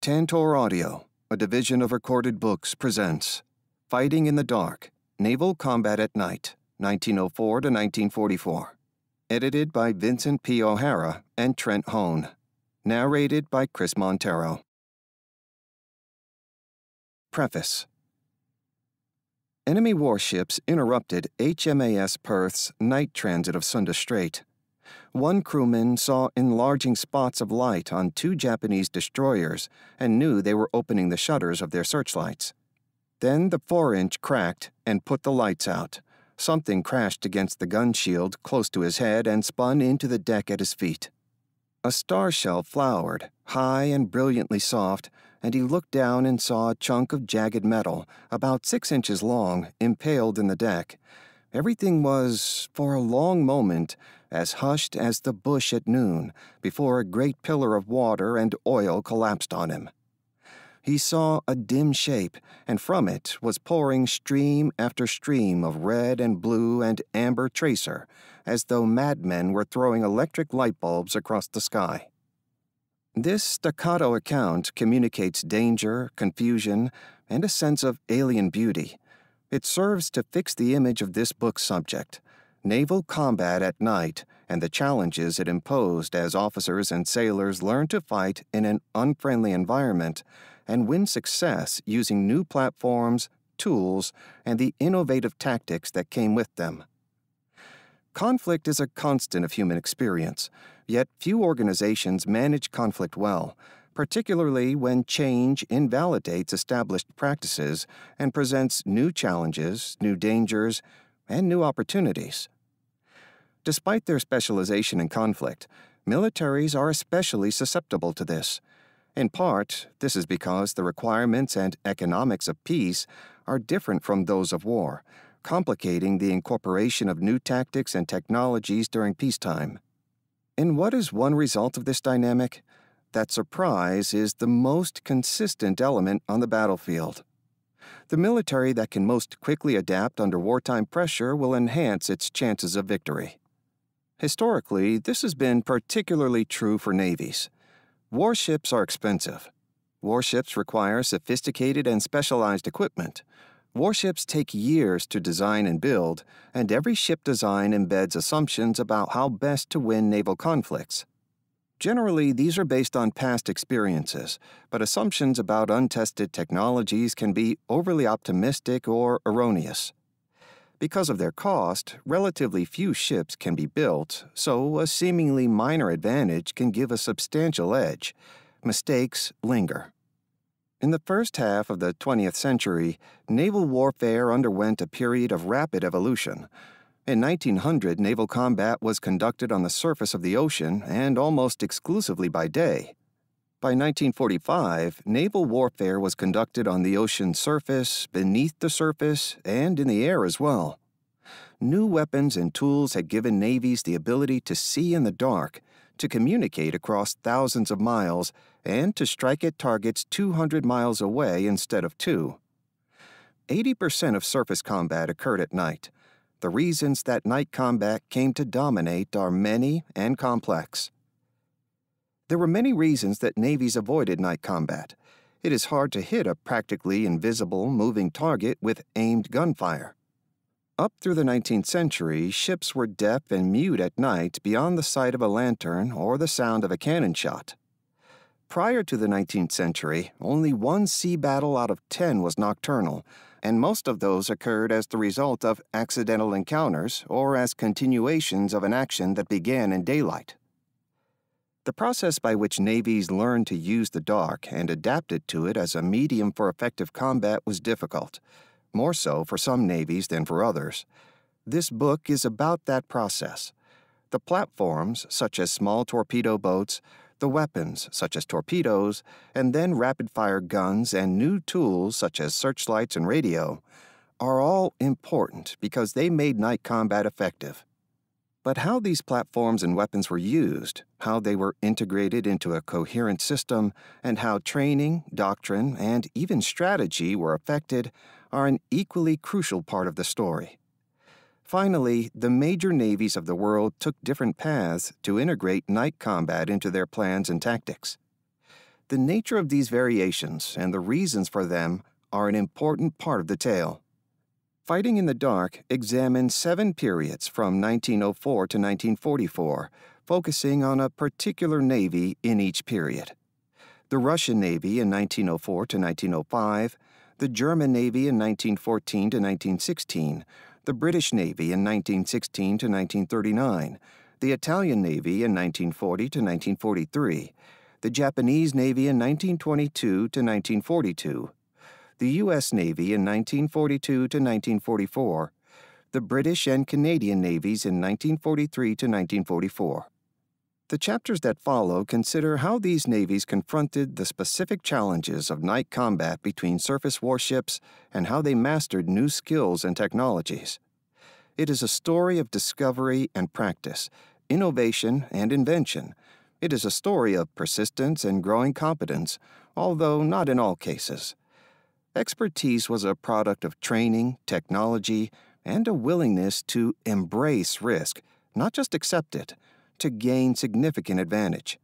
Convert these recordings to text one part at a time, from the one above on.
Tantor Audio, a division of Recorded Books, presents Fighting in the Dark, Naval Combat at Night, 1904 to 1944. Edited by Vincent P. O'Hara and Trent Hone. Narrated by Chris Monteiro. Preface. Enemy warships interrupted HMAS Perth's night transit of Sunda Strait. One crewman saw enlarging spots of light on two Japanese destroyers and knew they were opening the shutters of their searchlights. Then the 4-inch cracked and put the lights out. Something crashed against the gun shield close to his head and spun into the deck at his feet. A star shell flowered, high and brilliantly soft, and he looked down and saw a chunk of jagged metal, about 6 inches long, impaled in the deck. Everything was, for a long moment, as hushed as the bush at noon, before a great pillar of water and oil collapsed on him. He saw a dim shape, and from it was pouring stream after stream of red and blue and amber tracer, as though madmen were throwing electric light bulbs across the sky. This staccato account communicates danger, confusion, and a sense of alien beauty. It serves to fix the image of this book's subject, naval combat at night, and the challenges it imposed as officers and sailors learned to fight in an unfriendly environment and win success using new platforms, tools, and the innovative tactics that came with them. Conflict is a constant of human experience, yet few organizations manage conflict well, particularly when change invalidates established practices and presents new challenges, new dangers, and new opportunities. Despite their specialization in conflict, militaries are especially susceptible to this. In part, this is because the requirements and economics of peace are different from those of war, complicating the incorporation of new tactics and technologies during peacetime. And what is one result of this dynamic? That surprise is the most consistent element on the battlefield. The military that can most quickly adapt under wartime pressure will enhance its chances of victory. Historically, this has been particularly true for navies. Warships are expensive. Warships require sophisticated and specialized equipment. Warships take years to design and build, and every ship design embeds assumptions about how best to win naval conflicts. Generally, these are based on past experiences, but assumptions about untested technologies can be overly optimistic or erroneous. Because of their cost, relatively few ships can be built, so a seemingly minor advantage can give a substantial edge. Mistakes linger. In the first half of the 20th century, naval warfare underwent a period of rapid evolution. In 1900, naval combat was conducted on the surface of the ocean and almost exclusively by day. By 1945, naval warfare was conducted on the ocean's surface, beneath the surface, and in the air as well. New weapons and tools had given navies the ability to see in the dark, to communicate across thousands of miles, and to strike at targets 200 miles away instead of 2. 80% of surface combat occurred at night. The reasons that night combat came to dominate are many and complex. There were many reasons that navies avoided night combat. It is hard to hit a practically invisible moving target with aimed gunfire. Up through the 19th century, ships were deaf and mute at night beyond the sight of a lantern or the sound of a cannon shot. Prior to the 19th century, only one sea battle out of 10 was nocturnal, and most of those occurred as the result of accidental encounters or as continuations of an action that began in daylight. The process by which navies learned to use the dark and adapted to it as a medium for effective combat was difficult, more so for some navies than for others. This book is about that process. The platforms, such as small torpedo boats, the weapons, such as torpedoes, and then rapid-fire guns and new tools, such as searchlights and radio, are all important because they made night combat effective. But how these platforms and weapons were used, how they were integrated into a coherent system, and how training, doctrine, and even strategy were affected are an equally crucial part of the story. Finally, the major navies of the world took different paths to integrate night combat into their plans and tactics. The nature of these variations and the reasons for them are an important part of the tale. Fighting in the Dark examines 7 periods from 1904 to 1944, focusing on a particular navy in each period. The Russian Navy in 1904 to 1905, the German Navy in 1914 to 1916, the British Navy in 1916 to 1939, the Italian Navy in 1940 to 1943, the Japanese Navy in 1922 to 1942, the U.S. Navy in 1942 to 1944, the British and Canadian Navies in 1943 to 1944. The chapters that follow consider how these navies confronted the specific challenges of night combat between surface warships and how they mastered new skills and technologies. It is a story of discovery and practice, innovation and invention. It is a story of persistence and growing competence, although not in all cases. Expertise was a product of training, technology, and a willingness to embrace risk, not just accept it, to gain significant advantage.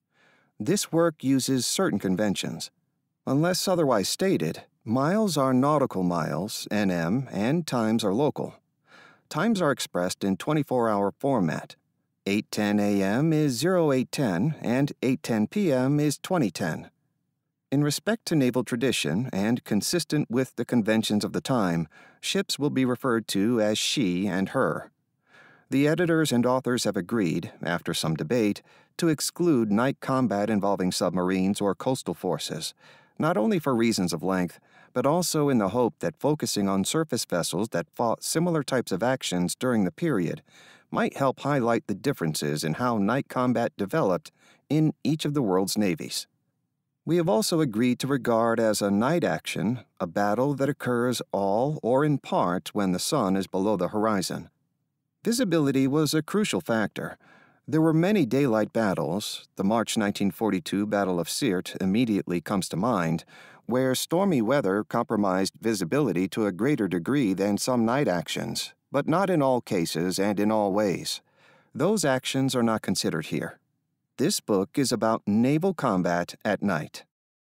This work uses certain conventions. Unless otherwise stated, miles are nautical miles, NM, and times are local. Times are expressed in 24-hour format. 8:10 a.m. is 0810 and 8:10 p.m. is 2010. In respect to naval tradition and consistent with the conventions of the time, ships will be referred to as she and her. The editors and authors have agreed, after some debate, to exclude night combat involving submarines or coastal forces, not only for reasons of length, but also in the hope that focusing on surface vessels that fought similar types of actions during the period might help highlight the differences in how night combat developed in each of the world's navies. We have also agreed to regard as a night action a battle that occurs all or in part when the sun is below the horizon. Visibility was a crucial factor. There were many daylight battles. The March 1942 Battle of Sirte immediately comes to mind, where stormy weather compromised visibility to a greater degree than some night actions, but not in all cases and in all ways. Those actions are not considered here. This book is about naval combat at night.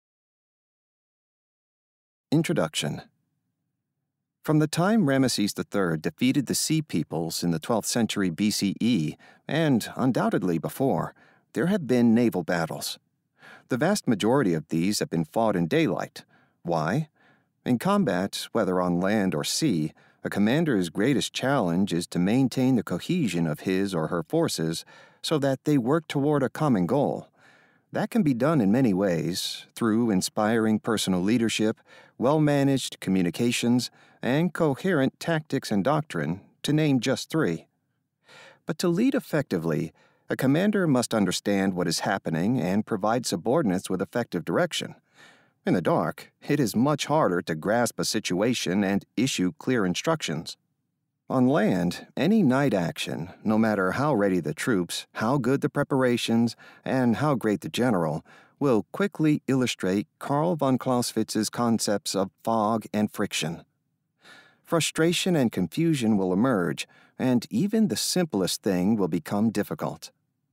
Introduction. From the time Ramesses III defeated the Sea Peoples in the 12th century BCE, and undoubtedly before, there have been naval battles. The vast majority of these have been fought in daylight. Why? In combat, whether on land or sea, a commander's greatest challenge is to maintain the cohesion of his or her forces so that they work toward a common goal. That can be done in many ways, through inspiring personal leadership, well-managed communications, and coherent tactics and doctrine, to name just 3. But to lead effectively, a commander must understand what is happening and provide subordinates with effective direction. In the dark, it is much harder to grasp a situation and issue clear instructions. On land, any night action, no matter how ready the troops, how good the preparations, and how great the general, will quickly illustrate Karl von Clausewitz's concepts of fog and friction. Frustration and confusion will emerge, and even the simplest thing will become difficult.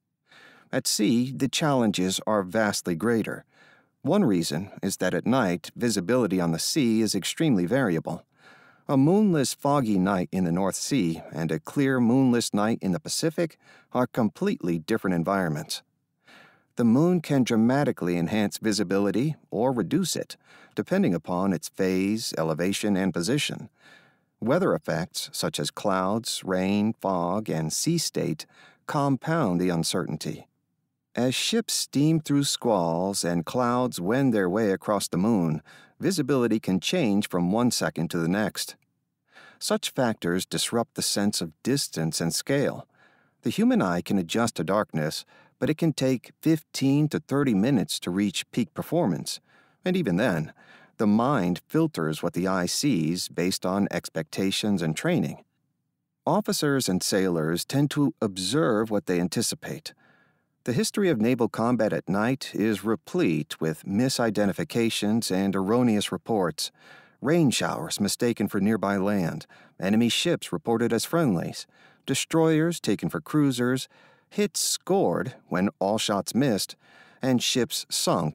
At sea, the challenges are vastly greater. One reason is that at night, visibility on the sea is extremely variable. A moonless, foggy night in the North Sea and a clear, moonless night in the Pacific are completely different environments. The moon can dramatically enhance visibility or reduce it, depending upon its phase, elevation, and position. Weather effects, such as clouds, rain, fog, and sea state, compound the uncertainty. As ships steam through squalls and clouds wend their way across the moon, visibility can change from one second to the next. Such factors disrupt the sense of distance and scale. The human eye can adjust to darkness, but it can take 15 to 30 minutes to reach peak performance, and even then, the mind filters what the eye sees based on expectations and training. Officers and sailors tend to observe what they anticipate. The history of naval combat at night is replete with misidentifications and erroneous reports, rain showers mistaken for nearby land, enemy ships reported as friendlies, destroyers taken for cruisers, hits scored when all shots missed, and ships sunk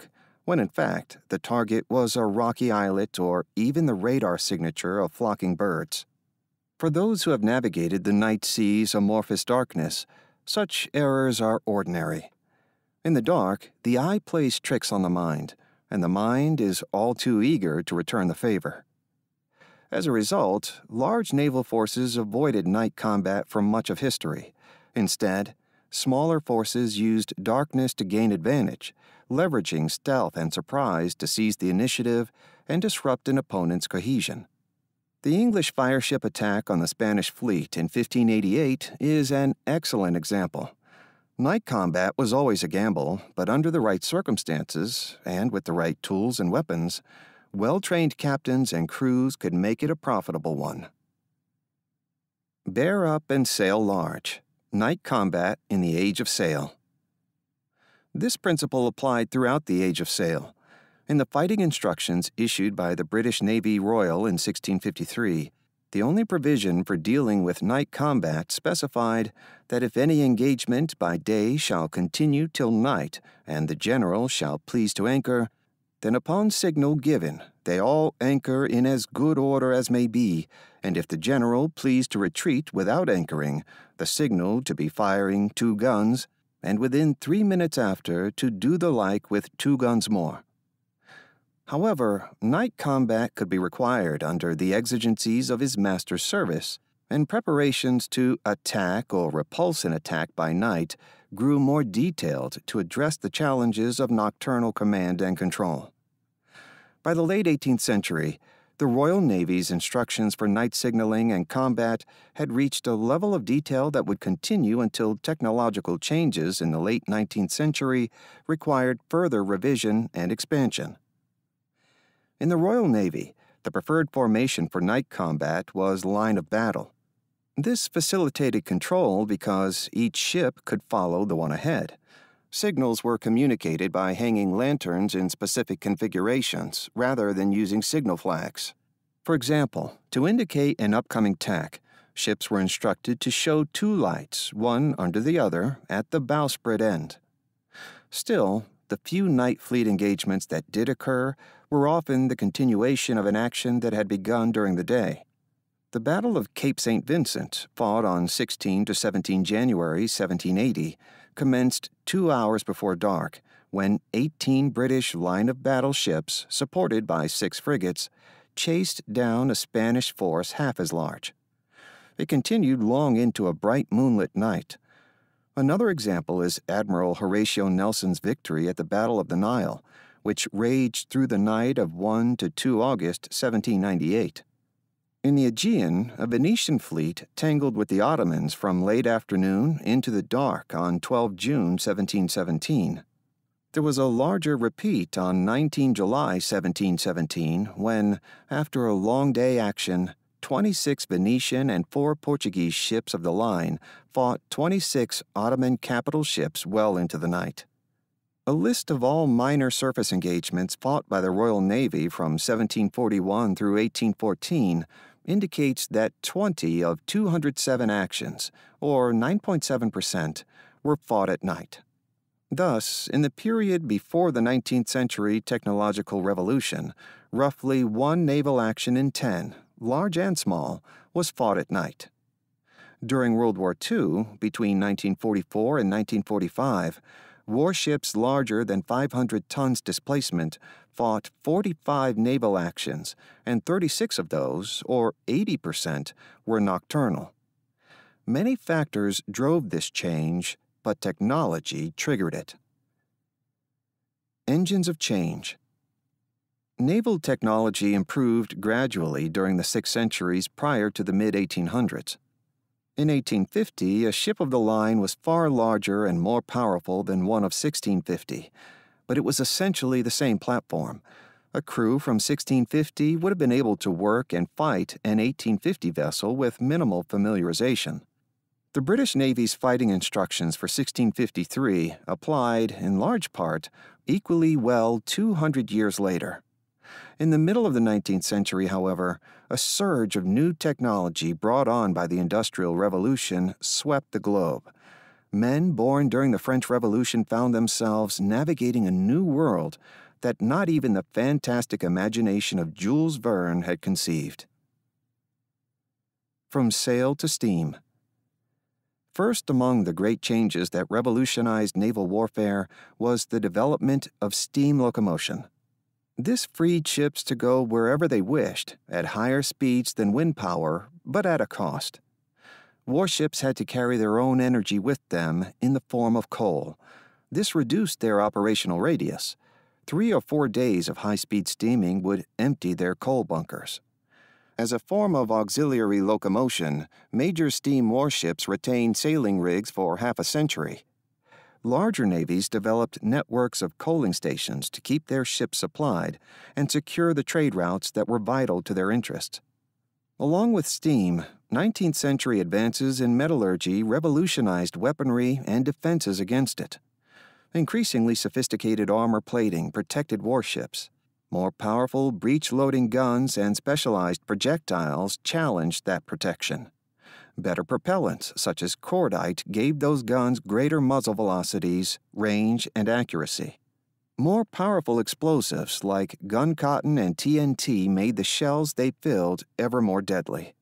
when in fact the target was a rocky islet or even the radar signature of flocking birds. For those who have navigated the night sea's amorphous darkness, such errors are ordinary. In the dark, the eye plays tricks on the mind, and the mind is all too eager to return the favor. As a result, large naval forces avoided night combat for much of history. Instead, smaller forces used darkness to gain advantage, leveraging stealth and surprise to seize the initiative and disrupt an opponent's cohesion. The English fireship attack on the Spanish fleet in 1588 is an excellent example. Night combat was always a gamble, but under the right circumstances, and with the right tools and weapons, well-trained captains and crews could make it a profitable one. Bear up and sail large. Night combat in the Age of Sail. This principle applied throughout the Age of Sail. In the fighting instructions issued by the British Navy Royal in 1653, the only provision for dealing with night combat specified that if any engagement by day shall continue till night, and the general shall please to anchor, then upon signal given they all anchor in as good order as may be, and if the general please to retreat without anchoring, the signal to be firing 2 guns, and within 3 minutes after to do the like with 2 guns more. However, night combat could be required under the exigencies of his master's service, and preparations to attack or repulse an attack by night grew more detailed to address the challenges of nocturnal command and control. By the late 18th century, the Royal Navy's instructions for night signaling and combat had reached a level of detail that would continue until technological changes in the late 19th century required further revision and expansion. In the Royal Navy, the preferred formation for night combat was line of battle. This facilitated control because each ship could follow the one ahead. Signals were communicated by hanging lanterns in specific configurations rather than using signal flags. For example, to indicate an upcoming tack, ships were instructed to show 2 lights, one under the other, at the bowsprit end. Still, the few night fleet engagements that did occur were often the continuation of an action that had begun during the day. The Battle of Cape St. Vincent, fought on 16 to 17 January 1780, commenced 2 hours before dark, when 18 British line-of-battle ships, supported by 6 frigates, chased down a Spanish force half as large. It continued long into a bright moonlit night. Another example is Admiral Horatio Nelson's victory at the Battle of the Nile, which raged through the night of 1 to 2 August 1798. In the Aegean, a Venetian fleet tangled with the Ottomans from late afternoon into the dark on 12 June 1717. There was a larger repeat on 19 July 1717 when, after a long day action, 26 Venetian and 4 Portuguese ships of the line fought 26 Ottoman capital ships well into the night. A list of all minor surface engagements fought by the Royal Navy from 1741 through 1814 indicates that 20 of 207 actions, or 9.7%, were fought at night. Thus, in the period before the 19th century technological revolution, roughly 1 naval action in 10, large and small, was fought at night. During World War II, between 1944 and 1945, warships larger than 500 tons displacement fought 45 naval actions, and 36 of those, or 80%, were nocturnal. Many factors drove this change, but technology triggered it. Engines of change. Naval technology improved gradually during the 6 centuries prior to the mid-1800s. In 1850, a ship of the line was far larger and more powerful than one of 1650, but it was essentially the same platform. A crew from 1650 would have been able to work and fight an 1850 vessel with minimal familiarization. The British Navy's fighting instructions for 1653 applied, in large part, equally well 200 years later. In the middle of the 19th century, however, a surge of new technology brought on by the Industrial Revolution swept the globe. Men born during the French Revolution found themselves navigating a new world that not even the fantastic imagination of Jules Verne had conceived. From sail to steam. First among the great changes that revolutionized naval warfare was the development of steam locomotion. This freed ships to go wherever they wished, at higher speeds than wind power, but at a cost. Warships had to carry their own energy with them in the form of coal. This reduced their operational radius. 3 or 4 days of high-speed steaming would empty their coal bunkers. As a form of auxiliary locomotion, major steam warships retained sailing rigs for half a century. Larger navies developed networks of coaling stations to keep their ships supplied and secure the trade routes that were vital to their interests. Along with steam, 19th century advances in metallurgy revolutionized weaponry and defenses against it. Increasingly sophisticated armor plating protected warships. More powerful breech-loading guns and specialized projectiles challenged that protection. Better propellants, such as cordite, gave those guns greater muzzle velocities, range, and accuracy. More powerful explosives like gun cotton and TNT made the shells they filled ever more deadly.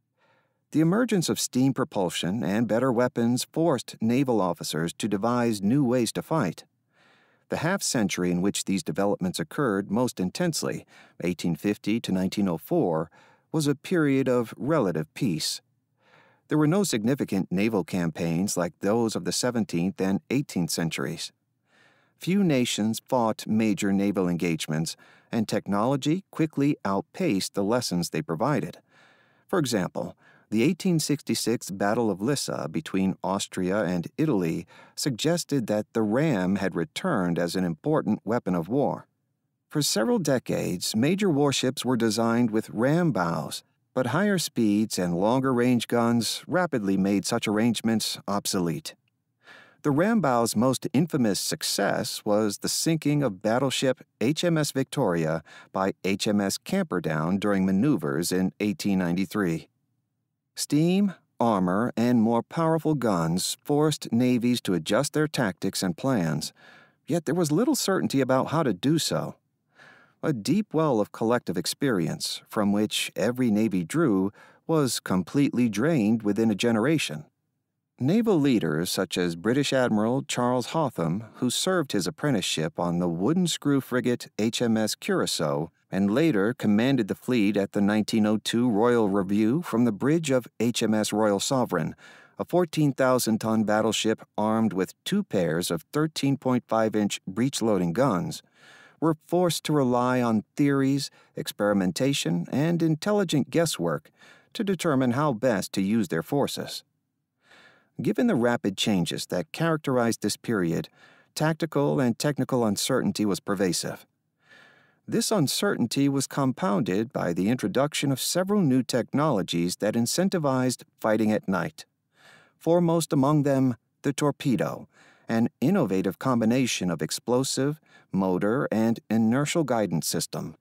The emergence of steam propulsion and better weapons forced naval officers to devise new ways to fight. The half-century in which these developments occurred most intensely, 1850 to 1904, was a period of relative peace. There were no significant naval campaigns like those of the 17th and 18th centuries. Few nations fought major naval engagements, and technology quickly outpaced the lessons they provided. For example, the 1866 Battle of Lissa between Austria and Italy suggested that the ram had returned as an important weapon of war. For several decades, major warships were designed with ram bows, but higher speeds and longer-range guns rapidly made such arrangements obsolete. The ram bow's most infamous success was the sinking of battleship HMS Victoria by HMS Camperdown during maneuvers in 1893. Steam, armor, and more powerful guns forced navies to adjust their tactics and plans, yet there was little certainty about how to do so. A deep well of collective experience, from which every navy drew, was completely drained within a generation. Naval leaders such as British Admiral Charles Hotham, who served his apprenticeship on the wooden screw frigate HMS Curacao and later commanded the fleet at the 1902 Royal Review from the bridge of HMS Royal Sovereign, a 14,000-ton battleship armed with 2 pairs of 13.5-inch breech-loading guns, were forced to rely on theories, experimentation, and intelligent guesswork to determine how best to use their forces. Given the rapid changes that characterized this period, tactical and technical uncertainty was pervasive. This uncertainty was compounded by the introduction of several new technologies that incentivized fighting at night. Foremost among them, the torpedo, an innovative combination of explosive, motor, and inertial guidance system.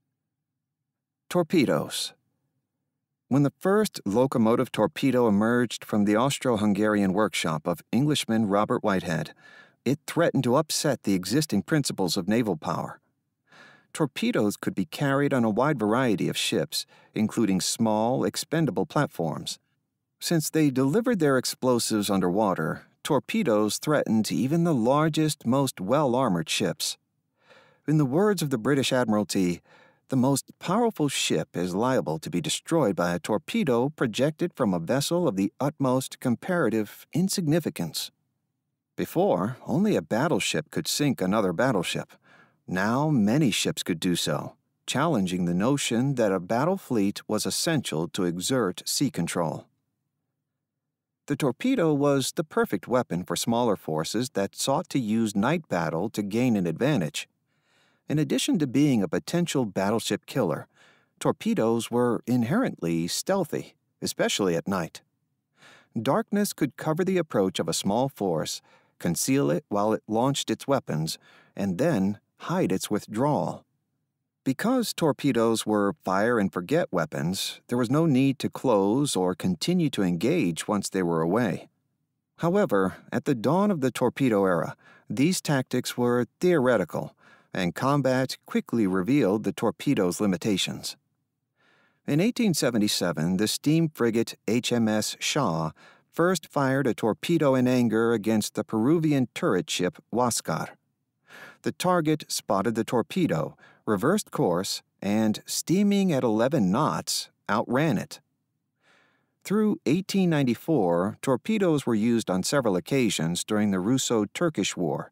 Torpedoes. When the first locomotive torpedo emerged from the Austro-Hungarian workshop of Englishman Robert Whitehead, it threatened to upset the existing principles of naval power. Torpedoes could be carried on a wide variety of ships, including small, expendable platforms. Since they delivered their explosives underwater, torpedoes threatened even the largest, most well-armored ships. In the words of the British Admiralty, the most powerful ship is liable to be destroyed by a torpedo projected from a vessel of the utmost comparative insignificance. Before, only a battleship could sink another battleship. Now many ships could do so, challenging the notion that a battle fleet was essential to exert sea control. The torpedo was the perfect weapon for smaller forces that sought to use night battle to gain an advantage. In addition to being a potential battleship killer, torpedoes were inherently stealthy, especially at night. Darkness could cover the approach of a small force, conceal it while it launched its weapons, and then hide its withdrawal. Because torpedoes were fire-and-forget weapons, there was no need to close or continue to engage once they were away. However, at the dawn of the torpedo era, these tactics were theoretical, and combat quickly revealed the torpedo's limitations. In 1877, the steam frigate HMS Shaw first fired a torpedo in anger against the Peruvian turret ship Huáscar. The target spotted the torpedo, reversed course, and, steaming at 11 knots, outran it. Through 1894, torpedoes were used on several occasions during the Russo-Turkish War,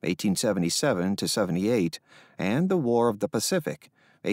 1877–78, and the War of the Pacific,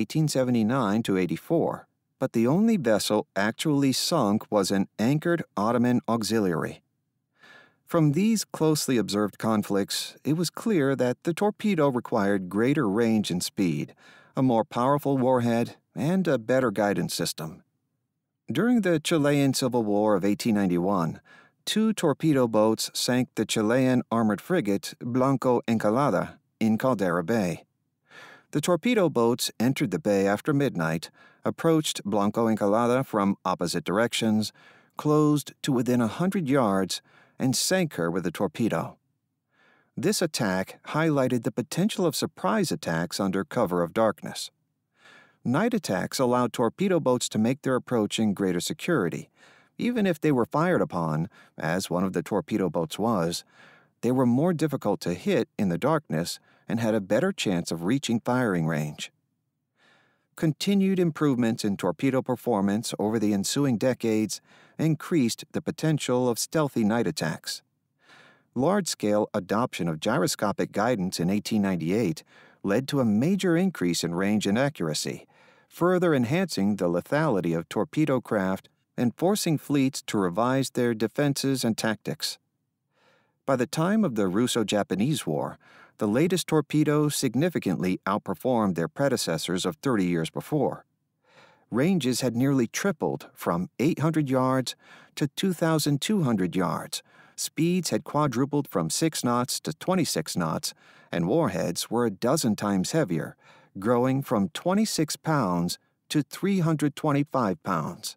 1879–84. But the only vessel actually sunk was an anchored Ottoman auxiliary. From these closely observed conflicts, it was clear that the torpedo required greater range and speed, a more powerful warhead, and a better guidance system. During the Chilean Civil War of 1891, 2 torpedo boats sank the Chilean armored frigate Blanco Encalada in Caldera Bay. The torpedo boats entered the bay after midnight, approached Blanco Encalada from opposite directions, closed to within 100 yards, and sank her with a torpedo. This attack highlighted the potential of surprise attacks under cover of darkness. Night attacks allowed torpedo boats to make their approach in greater security. Even if they were fired upon, as one of the torpedo boats was, they were more difficult to hit in the darkness and had a better chance of reaching firing range. Continued improvements in torpedo performance over the ensuing decades increased the potential of stealthy night attacks. Large-scale adoption of gyroscopic guidance in 1898 led to a major increase in range and accuracy, further enhancing the lethality of torpedo craft and forcing fleets to revise their defenses and tactics. By the time of the Russo-Japanese War, the latest torpedoes significantly outperformed their predecessors of 30 years before. Ranges had nearly tripled from 800 yards to 2,200 yards. Speeds had quadrupled from 6 knots to 26 knots, and warheads were a dozen times heavier, growing from 26 pounds to 325 pounds.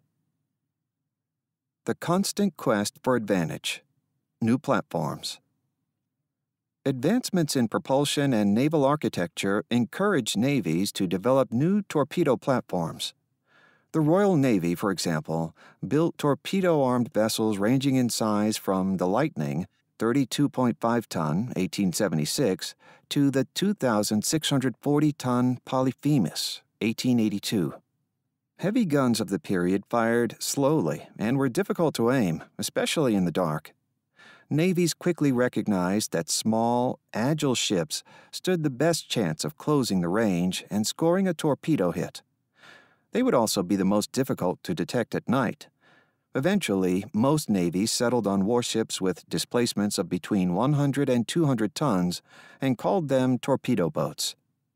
The constant quest for advantage. New platforms. Advancements in propulsion and naval architecture encouraged navies to develop new torpedo platforms. The Royal Navy, for example, built torpedo-armed vessels ranging in size from the Lightning, 32.5-ton, 1876, to the 2,640-ton Polyphemus, 1882. Heavy guns of the period fired slowly and were difficult to aim, especially in the dark. Navies quickly recognized that small, agile ships stood the best chance of closing the range and scoring a torpedo hit. They would also be the most difficult to detect at night. Eventually, most navies settled on warships with displacements of between 100 and 200 tons and called them torpedo boats.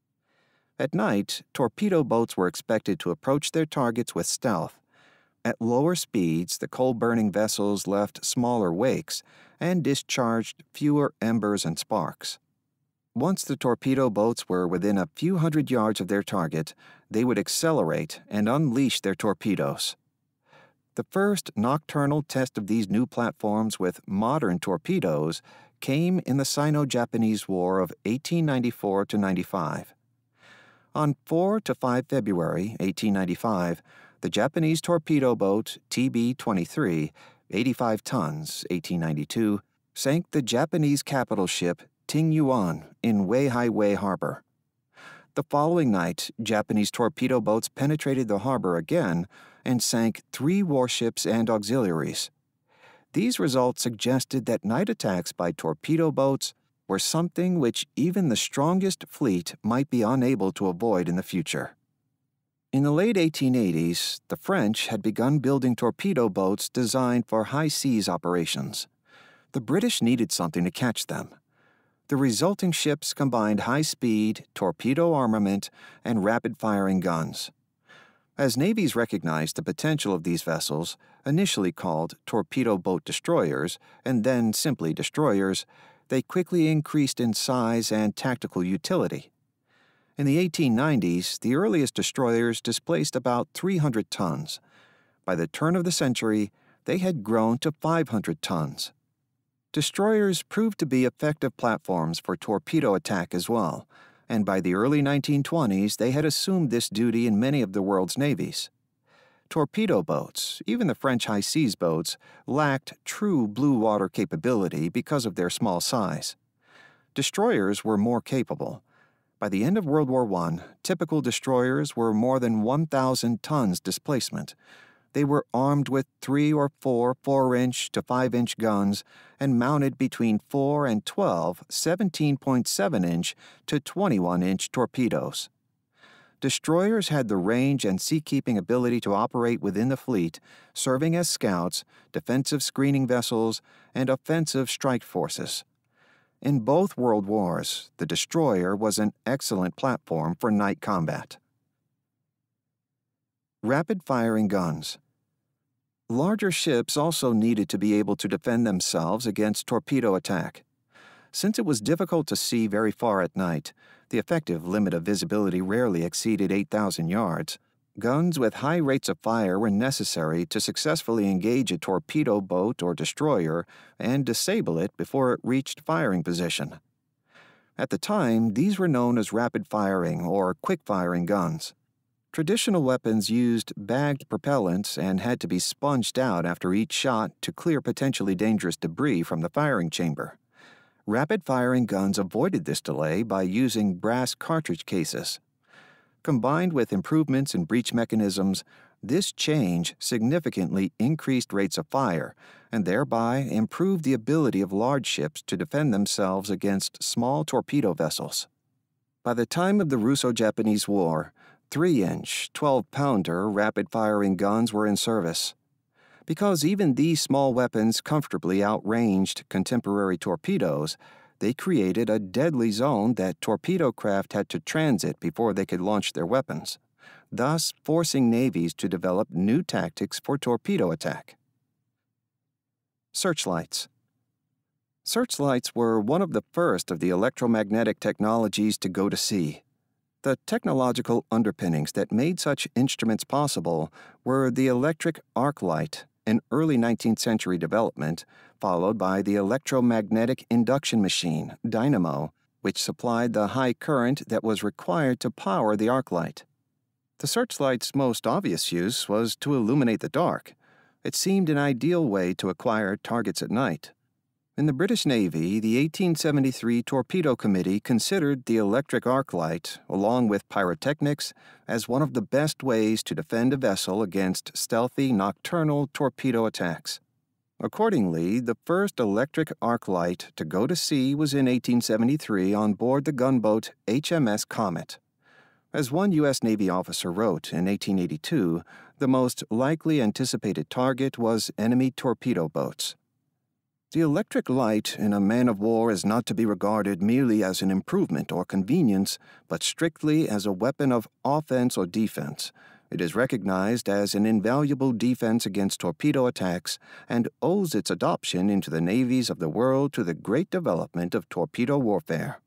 At night, torpedo boats were expected to approach their targets with stealth. At lower speeds, the coal-burning vessels left smaller wakes and discharged fewer embers and sparks. Once the torpedo boats were within a few hundred yards of their target, they would accelerate and unleash their torpedoes. The first nocturnal test of these new platforms with modern torpedoes came in the Sino-Japanese War of 1894–95. On 4 to 5 February 1895, the Japanese torpedo boat TB-23, 85 tons, 1892, sank the Japanese capital ship Ting-Yuan in Weihaiwei Harbor. The following night, Japanese torpedo boats penetrated the harbor again and sank 3 warships and auxiliaries. These results suggested that night attacks by torpedo boats were something which even the strongest fleet might be unable to avoid in the future. In the late 1880s, the French had begun building torpedo boats designed for high seas operations. The British needed something to catch them. The resulting ships combined high-speed, torpedo armament, and rapid-firing guns. As navies recognized the potential of these vessels, initially called torpedo boat destroyers and then simply destroyers, they quickly increased in size and tactical utility. In the 1890s, the earliest destroyers displaced about 300 tons. By the turn of the century, they had grown to 500 tons. Destroyers proved to be effective platforms for torpedo attack as well, and by the early 1920s they had assumed this duty in many of the world's navies. Torpedo boats, even the French high seas boats, lacked true blue water capability because of their small size. Destroyers were more capable. By the end of World War I, typical destroyers were more than 1,000 tons displacement. They were armed with 3 or 4 4-inch to 5-inch guns and mounted between 4 and 12 17.7-inch to 21-inch torpedoes. Destroyers had the range and seakeeping ability to operate within the fleet, serving as scouts, defensive screening vessels, and offensive strike forces. In both World Wars, the destroyer was an excellent platform for night combat. Rapid-firing guns. Larger ships also needed to be able to defend themselves against torpedo attack. Since it was difficult to see very far at night, the effective limit of visibility rarely exceeded 8,000 yards. Guns with high rates of fire were necessary to successfully engage a torpedo boat or destroyer and disable it before it reached firing position. At the time, these were known as rapid-firing or quick-firing guns. Traditional weapons used bagged propellants and had to be sponged out after each shot to clear potentially dangerous debris from the firing chamber. Rapid-firing guns avoided this delay by using brass cartridge cases. Combined with improvements in breech mechanisms, this change significantly increased rates of fire and thereby improved the ability of large ships to defend themselves against small torpedo vessels. By the time of the Russo-Japanese War, 3-inch, 12-pounder rapid-firing guns were in service. Because even these small weapons comfortably outranged contemporary torpedoes, they created a deadly zone that torpedo craft had to transit before they could launch their weapons, thus forcing navies to develop new tactics for torpedo attack. Searchlights. Searchlights were one of the first of the electromagnetic technologies to go to sea. The technological underpinnings that made such instruments possible were the electric arc light, an early 19th century development, followed by the electromagnetic induction machine, dynamo, which supplied the high current that was required to power the arc light. The searchlight's most obvious use was to illuminate the dark. It seemed an ideal way to acquire targets at night. In the British Navy, the 1873 Torpedo Committee considered the electric arc light, along with pyrotechnics, as one of the best ways to defend a vessel against stealthy nocturnal torpedo attacks. Accordingly, the first electric arc light to go to sea was in 1873 on board the gunboat HMS Comet. As one U.S. Navy officer wrote in 1882, the most likely anticipated target was enemy torpedo boats. The electric light in a man-of-war is not to be regarded merely as an improvement or convenience, but strictly as a weapon of offense or defense. It is recognized as an invaluable defense against torpedo attacks and owes its adoption into the navies of the world to the great development of torpedo warfare.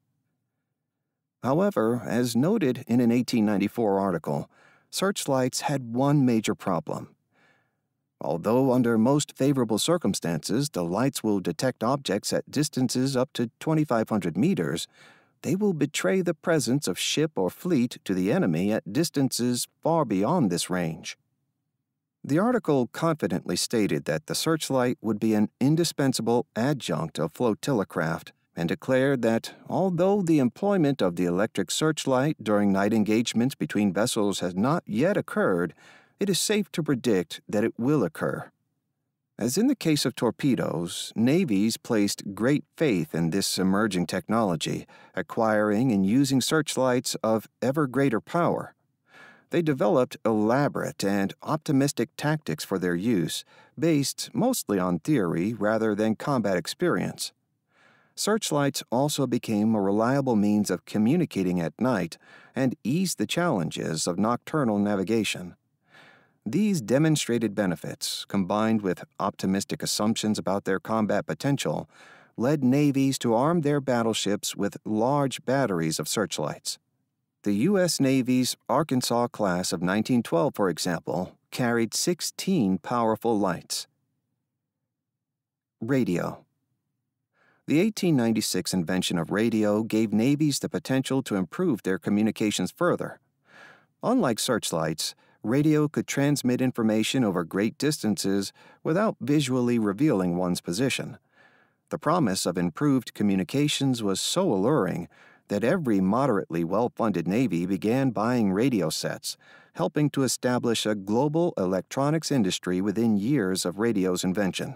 However, as noted in an 1894 article, searchlights had one major problem. Although under most favorable circumstances the lights will detect objects at distances up to 2,500 meters, they will betray the presence of ship or fleet to the enemy at distances far beyond this range. The article confidently stated that the searchlight would be an indispensable adjunct of flotilla craft and declared that, although the employment of the electric searchlight during night engagements between vessels has not yet occurred, it is safe to predict that it will occur. As in the case of torpedoes, navies placed great faith in this emerging technology, acquiring and using searchlights of ever greater power. They developed elaborate and optimistic tactics for their use, based mostly on theory rather than combat experience. Searchlights also became a reliable means of communicating at night and eased the challenges of nocturnal navigation. These demonstrated benefits, combined with optimistic assumptions about their combat potential, led navies to arm their battleships with large batteries of searchlights. The U.S. Navy's Arkansas class of 1912, for example, carried 16 powerful lights. Radio. The 1896 invention of radio gave navies the potential to improve their communications further. Unlike searchlights, radio could transmit information over great distances without visually revealing one's position. The promise of improved communications was so alluring that every moderately well-funded navy began buying radio sets, helping to establish a global electronics industry within years of radio's invention.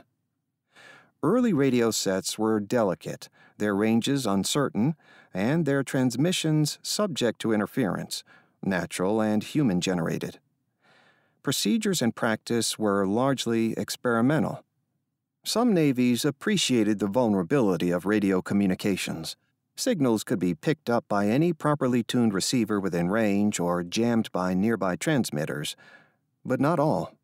Early radio sets were delicate, their ranges uncertain, and their transmissions subject to interference, natural and human-generated. Procedures and practice were largely experimental. Some navies appreciated the vulnerability of radio communications. Signals could be picked up by any properly tuned receiver within range or jammed by nearby transmitters, but not all.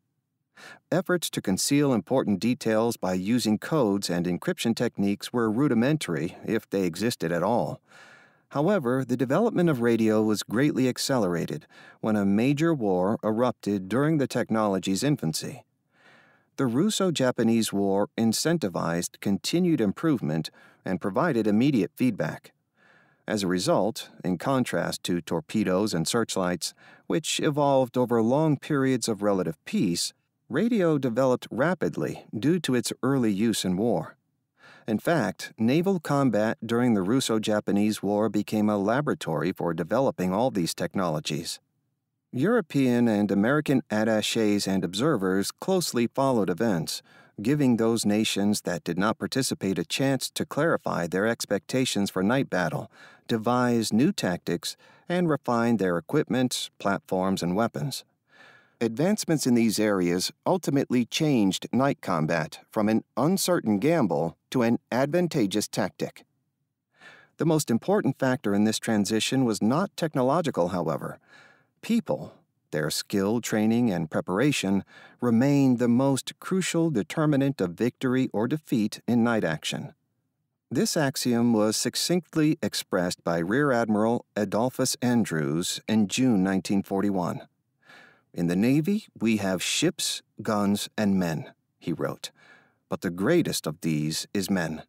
Efforts to conceal important details by using codes and encryption techniques were rudimentary, if they existed at all. However, the development of radio was greatly accelerated when a major war erupted during the technology's infancy. The Russo-Japanese War incentivized continued improvement and provided immediate feedback. As a result, in contrast to torpedoes and searchlights, which evolved over long periods of relative peace, radio developed rapidly due to its early use in war. In fact, naval combat during the Russo-Japanese War became a laboratory for developing all these technologies. European and American attachés and observers closely followed events, giving those nations that did not participate a chance to clarify their expectations for night battle, devise new tactics, and refine their equipment, platforms, and weapons. Advancements in these areas ultimately changed night combat from an uncertain gamble to an advantageous tactic. The most important factor in this transition was not technological, however. People, their skill, training, and preparation remained the most crucial determinant of victory or defeat in night action. This axiom was succinctly expressed by Rear Admiral Adolphus Andrews in June 1941. "In the Navy, we have ships, guns, and men," he wrote, "but the greatest of these is men."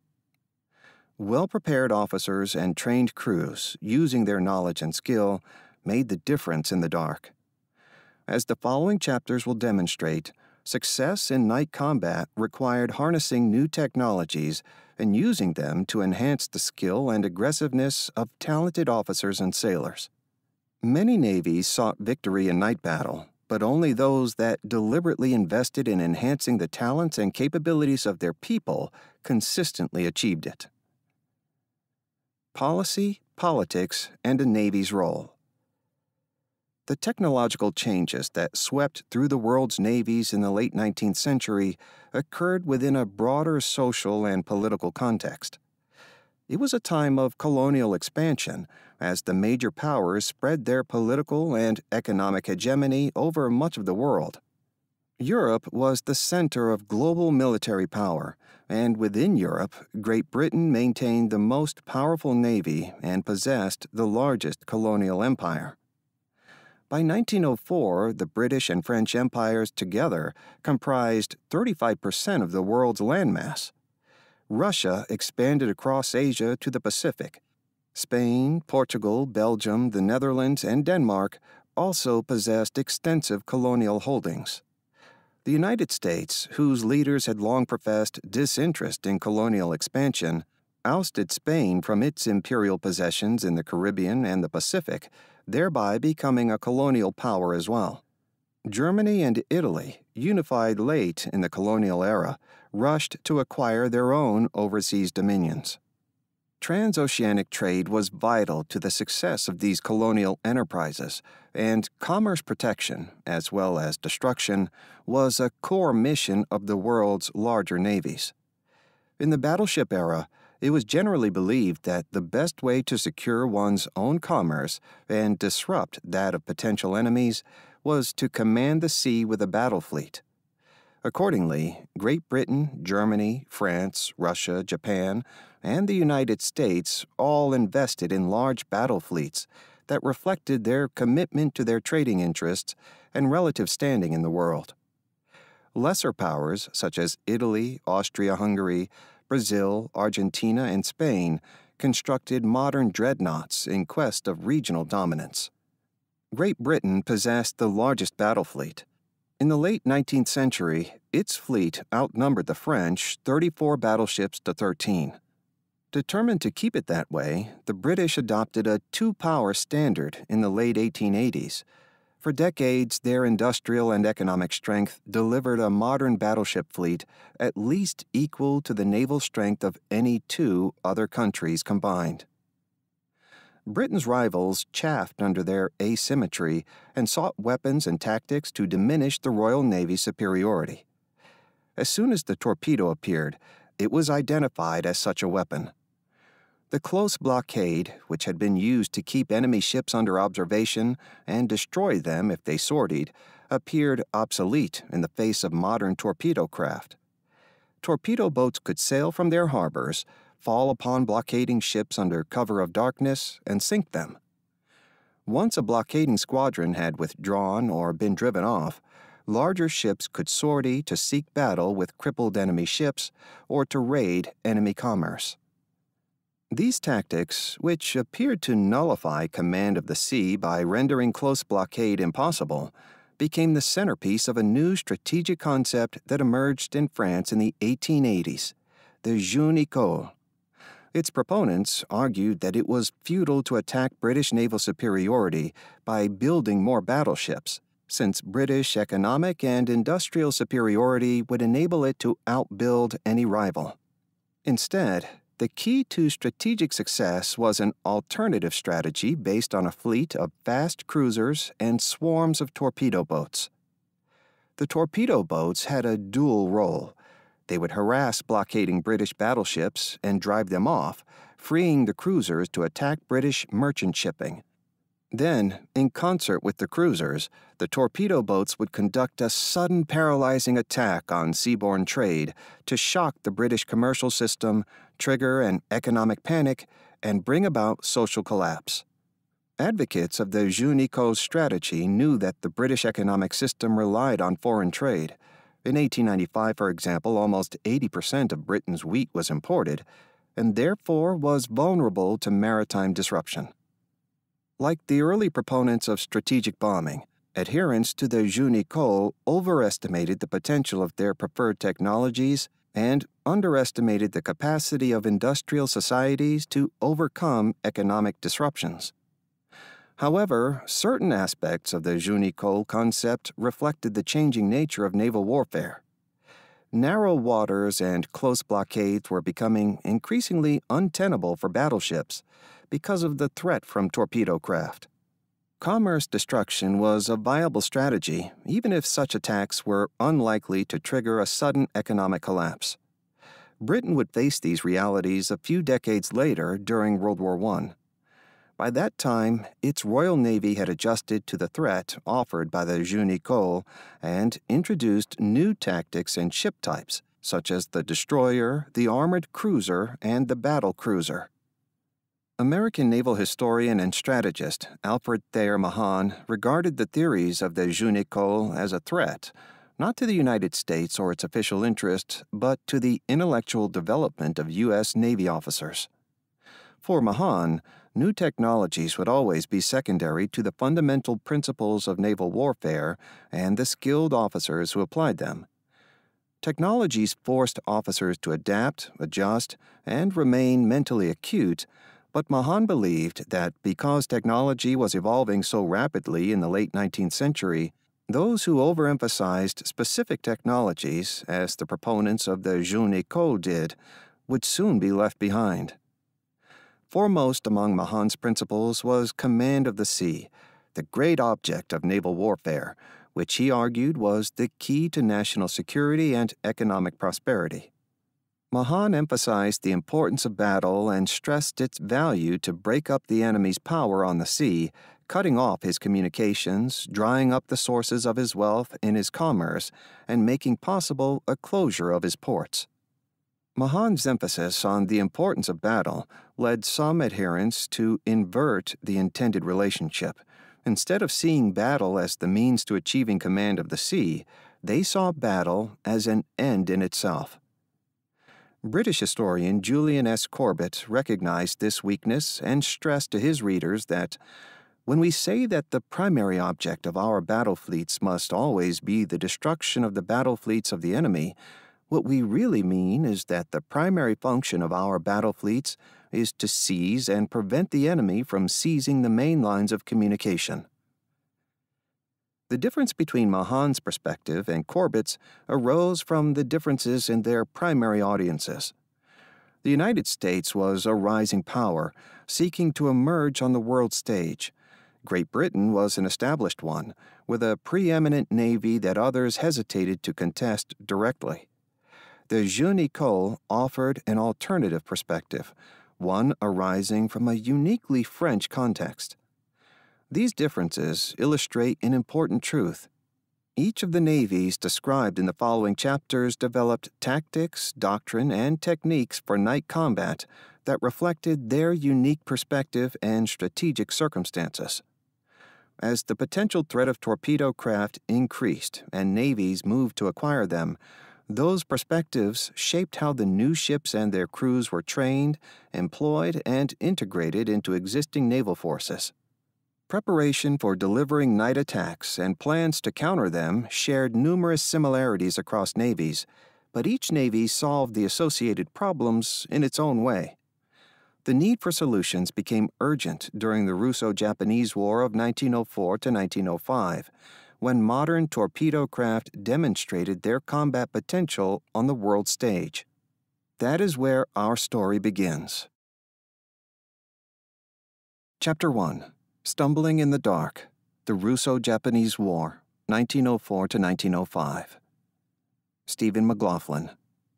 Well-prepared officers and trained crews, using their knowledge and skill, made the difference in the dark. As the following chapters will demonstrate, success in night combat required harnessing new technologies and using them to enhance the skill and aggressiveness of talented officers and sailors. Many navies sought victory in night battle, but only those that deliberately invested in enhancing the talents and capabilities of their people consistently achieved it. Policy, politics, and a navy's role. The technological changes that swept through the world's navies in the late 19th century occurred within a broader social and political context. It was a time of colonial expansion, as the major powers spread their political and economic hegemony over much of the world. Europe was the center of global military power, and within Europe, Great Britain maintained the most powerful navy and possessed the largest colonial empire. By 1904, the British and French empires together comprised 35% of the world's landmass. Russia expanded across Asia to the Pacific. Spain, Portugal, Belgium, the Netherlands, and Denmark also possessed extensive colonial holdings. The United States, whose leaders had long professed disinterest in colonial expansion, ousted Spain from its imperial possessions in the Caribbean and the Pacific, thereby becoming a colonial power as well. Germany and Italy, unified late in the colonial era, rushed to acquire their own overseas dominions. Transoceanic trade was vital to the success of these colonial enterprises, and commerce protection, as well as destruction, was a core mission of the world's larger navies. In the battleship era, it was generally believed that the best way to secure one's own commerce and disrupt that of potential enemies was to command the sea with a battle fleet. Accordingly, Great Britain, Germany, France, Russia, Japan, and the United States all invested in large battle fleets that reflected their commitment to their trading interests and relative standing in the world. Lesser powers, such as Italy, Austria-Hungary, Brazil, Argentina, and Spain constructed modern dreadnoughts in quest of regional dominance. Great Britain possessed the largest battle fleet. In the late 19th century, its fleet outnumbered the French 34 battleships to 13. Determined to keep it that way, the British adopted a two-power standard in the late 1880s. For decades, their industrial and economic strength delivered a modern battleship fleet at least equal to the naval strength of any two other countries combined. Britain's rivals chafed under their asymmetry and sought weapons and tactics to diminish the Royal Navy's superiority. As soon as the torpedo appeared, it was identified as such a weapon. The close blockade, which had been used to keep enemy ships under observation and destroy them if they sortied, appeared obsolete in the face of modern torpedo craft. Torpedo boats could sail from their harbors, fall upon blockading ships under cover of darkness, and sink them. Once a blockading squadron had withdrawn or been driven off, larger ships could sortie to seek battle with crippled enemy ships or to raid enemy commerce. These tactics, which appeared to nullify command of the sea by rendering close blockade impossible, became the centerpiece of a new strategic concept that emerged in France in the 1880s, the jeu d'école. Its proponents argued that it was futile to attack British naval superiority by building more battleships, since British economic and industrial superiority would enable it to outbuild any rival. Instead, the key to strategic success was an alternative strategy based on a fleet of fast cruisers and swarms of torpedo boats. The torpedo boats had a dual role. They would harass blockading British battleships and drive them off, freeing the cruisers to attack British merchant shipping. Then, in concert with the cruisers, the torpedo boats would conduct a sudden paralyzing attack on seaborne trade to shock the British commercial system, trigger an economic panic, and bring about social collapse. Advocates of the jeu d'école strategy knew that the British economic system relied on foreign trade. In 1895, for example, almost 80% of Britain's wheat was imported, and therefore was vulnerable to maritime disruption. Like the early proponents of strategic bombing, adherents to the jeu d'école overestimated the potential of their preferred technologies and underestimated the capacity of industrial societies to overcome economic disruptions. However, certain aspects of the jeu d'école concept reflected the changing nature of naval warfare. Narrow waters and close blockades were becoming increasingly untenable for battleships because of the threat from torpedo craft. Commerce destruction was a viable strategy, even if such attacks were unlikely to trigger a sudden economic collapse. Britain would face these realities a few decades later during World War I. By that time, its Royal Navy had adjusted to the threat offered by the jeu d'école and introduced new tactics and ship types, such as the destroyer, the armored cruiser, and the battle cruiser. American naval historian and strategist Alfred Thayer Mahan regarded the theories of the jeu d'école as a threat, not to the United States or its official interests, but to the intellectual development of U.S. Navy officers. For Mahan, new technologies would always be secondary to the fundamental principles of naval warfare and the skilled officers who applied them. Technologies forced officers to adapt, adjust, and remain mentally acute, but Mahan believed that because technology was evolving so rapidly in the late 19th century, those who overemphasized specific technologies, as the proponents of the jeu d'école did, would soon be left behind. Foremost among Mahan's principles was command of the sea, the great object of naval warfare, which he argued was the key to national security and economic prosperity. Mahan emphasized the importance of battle and stressed its value to break up the enemy's power on the sea, cutting off his communications, drying up the sources of his wealth in his commerce, and making possible a closure of his ports. Mahan's emphasis on the importance of battle led some adherents to invert the intended relationship. Instead of seeing battle as the means to achieving command of the sea, they saw battle as an end in itself. British historian Julian S. Corbett recognized this weakness and stressed to his readers that when we say that the primary object of our battle fleets must always be the destruction of the battle fleets of the enemy, what we really mean is that the primary function of our battle fleets is to seize and prevent the enemy from seizing the main lines of communication. The difference between Mahan's perspective and Corbett's arose from the differences in their primary audiences. The United States was a rising power, seeking to emerge on the world stage. Great Britain was an established one, with a preeminent navy that others hesitated to contest directly. The Jeune École offered an alternative perspective, one arising from a uniquely French context. These differences illustrate an important truth. Each of the navies described in the following chapters developed tactics, doctrine, and techniques for night combat that reflected their unique perspective and strategic circumstances. As the potential threat of torpedo craft increased and navies moved to acquire them, those perspectives shaped how the new ships and their crews were trained, employed, and integrated into existing naval forces. Preparation for delivering night attacks and plans to counter them shared numerous similarities across navies, but each navy solved the associated problems in its own way. The need for solutions became urgent during the Russo-Japanese War of 1904 to 1905, when modern torpedo craft demonstrated their combat potential on the world stage. That is where our story begins. Chapter 1. Stumbling in the Dark, the Russo-Japanese War, 1904 to 1905. Stephen McLaughlin.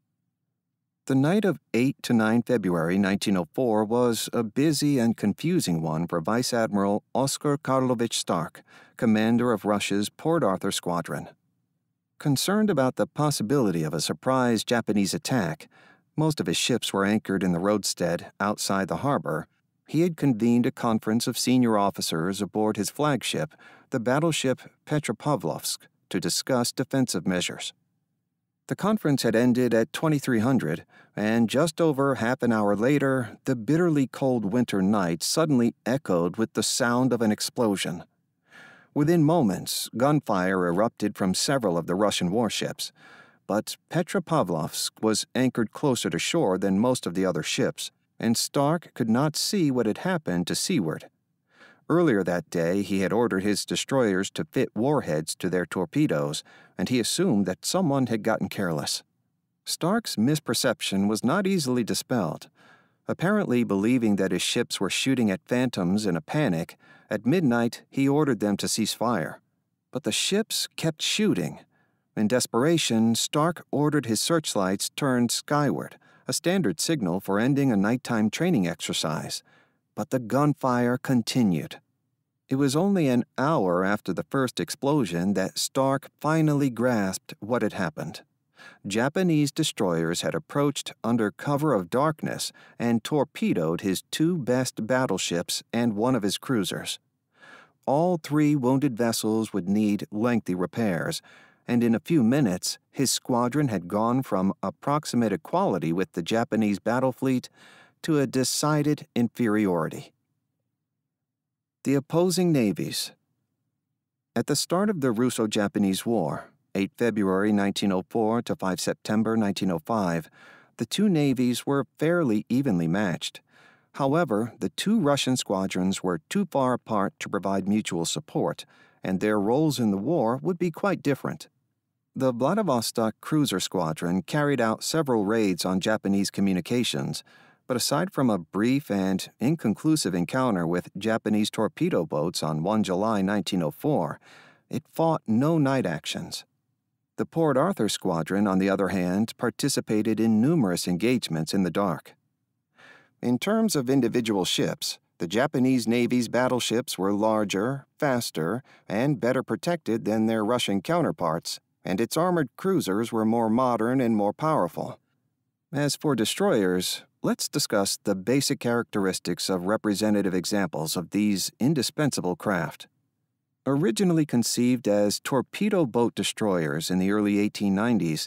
The night of 8 to 9 February 1904 was a busy and confusing one for Vice Admiral Oskar Karlovich Stark, commander of Russia's Port Arthur Squadron. Concerned about the possibility of a surprise Japanese attack, most of his ships were anchored in the roadstead outside the harbor. He had convened a conference of senior officers aboard his flagship, the battleship Petropavlovsk, to discuss defensive measures. The conference had ended at 2300, and just over half an hour later, the bitterly cold winter night suddenly echoed with the sound of an explosion. Within moments, gunfire erupted from several of the Russian warships, but Petropavlovsk was anchored closer to shore than most of the other ships, and Stark could not see what had happened to seaward. Earlier that day, he had ordered his destroyers to fit warheads to their torpedoes, and he assumed that someone had gotten careless. Stark's misperception was not easily dispelled. Apparently believing that his ships were shooting at phantoms in a panic, at midnight he ordered them to cease fire. But the ships kept shooting. In desperation, Stark ordered his searchlights turned skyward, a standard signal for ending a nighttime training exercise. But the gunfire continued. It was only an hour after the first explosion that Stark finally grasped what had happened. Japanese destroyers had approached under cover of darkness and torpedoed his two best battleships and one of his cruisers. All three wounded vessels would need lengthy repairs, and in a few minutes his squadron had gone from approximate equality with the Japanese battle fleet to a decided inferiority. The opposing navies. At the start of the Russo-Japanese War, 8 February 1904 to 5 September 1905, the two navies were fairly evenly matched. However, the two Russian squadrons were too far apart to provide mutual support, and their roles in the war would be quite different. The Vladivostok cruiser squadron carried out several raids on Japanese communications, but aside from a brief and inconclusive encounter with Japanese torpedo boats on 1 July 1904, it fought no night actions. The Port Arthur squadron, on the other hand, participated in numerous engagements in the dark. In terms of individual ships, the Japanese Navy's battleships were larger, faster, and better protected than their Russian counterparts, and its armored cruisers were more modern and more powerful. As for destroyers, let's discuss the basic characteristics of representative examples of these indispensable craft. Originally conceived as torpedo boat destroyers in the early 1890s,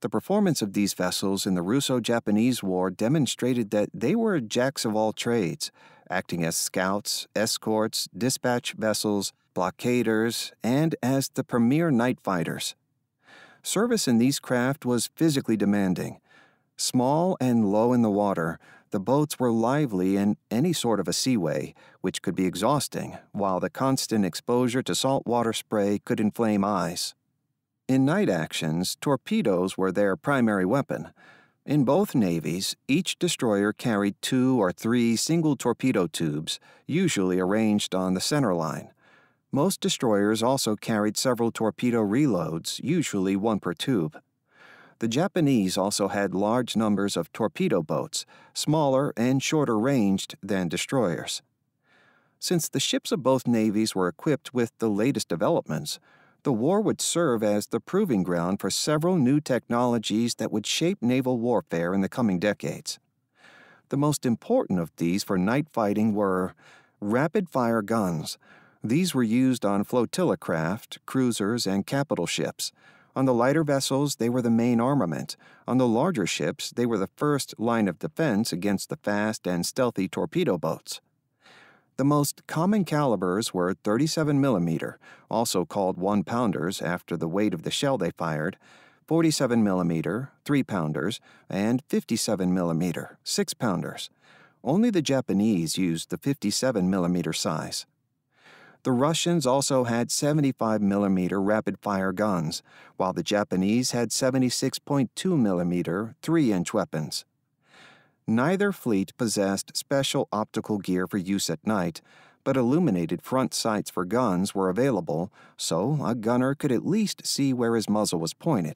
The performance of these vessels in the Russo-Japanese War demonstrated that they were jacks of all trades, acting as scouts, escorts, dispatch vessels, blockaders, and as the premier night fighters. Service in these craft was physically demanding. Small and low in the water, the boats were lively in any sort of a seaway, which could be exhausting, while the constant exposure to saltwater spray could inflame eyes. In night actions, torpedoes were their primary weapon. In both navies, each destroyer carried 2 or 3 single torpedo tubes, usually arranged on the center line. Most destroyers also carried several torpedo reloads, usually 1 per tube. The Japanese also had large numbers of torpedo boats, smaller and shorter ranged than destroyers. Since the ships of both navies were equipped with the latest developments, the war would serve as the proving ground for several new technologies that would shape naval warfare in the coming decades. The most important of these for night fighting were rapid-fire guns. These were used on flotilla craft, cruisers, and capital ships. On the lighter vessels, they were the main armament. On the larger ships, they were the first line of defense against the fast and stealthy torpedo boats. The most common calibers were 37 mm, also called 1-pounders after the weight of the shell they fired, 47 mm, 3-pounders, and 57 mm, 6-pounders. Only the Japanese used the 57 mm size. The Russians also had 75 mm rapid-fire guns, while the Japanese had 76.2 mm 3-inch weapons. Neither fleet possessed special optical gear for use at night, but illuminated front sights for guns were available, so a gunner could at least see where his muzzle was pointed.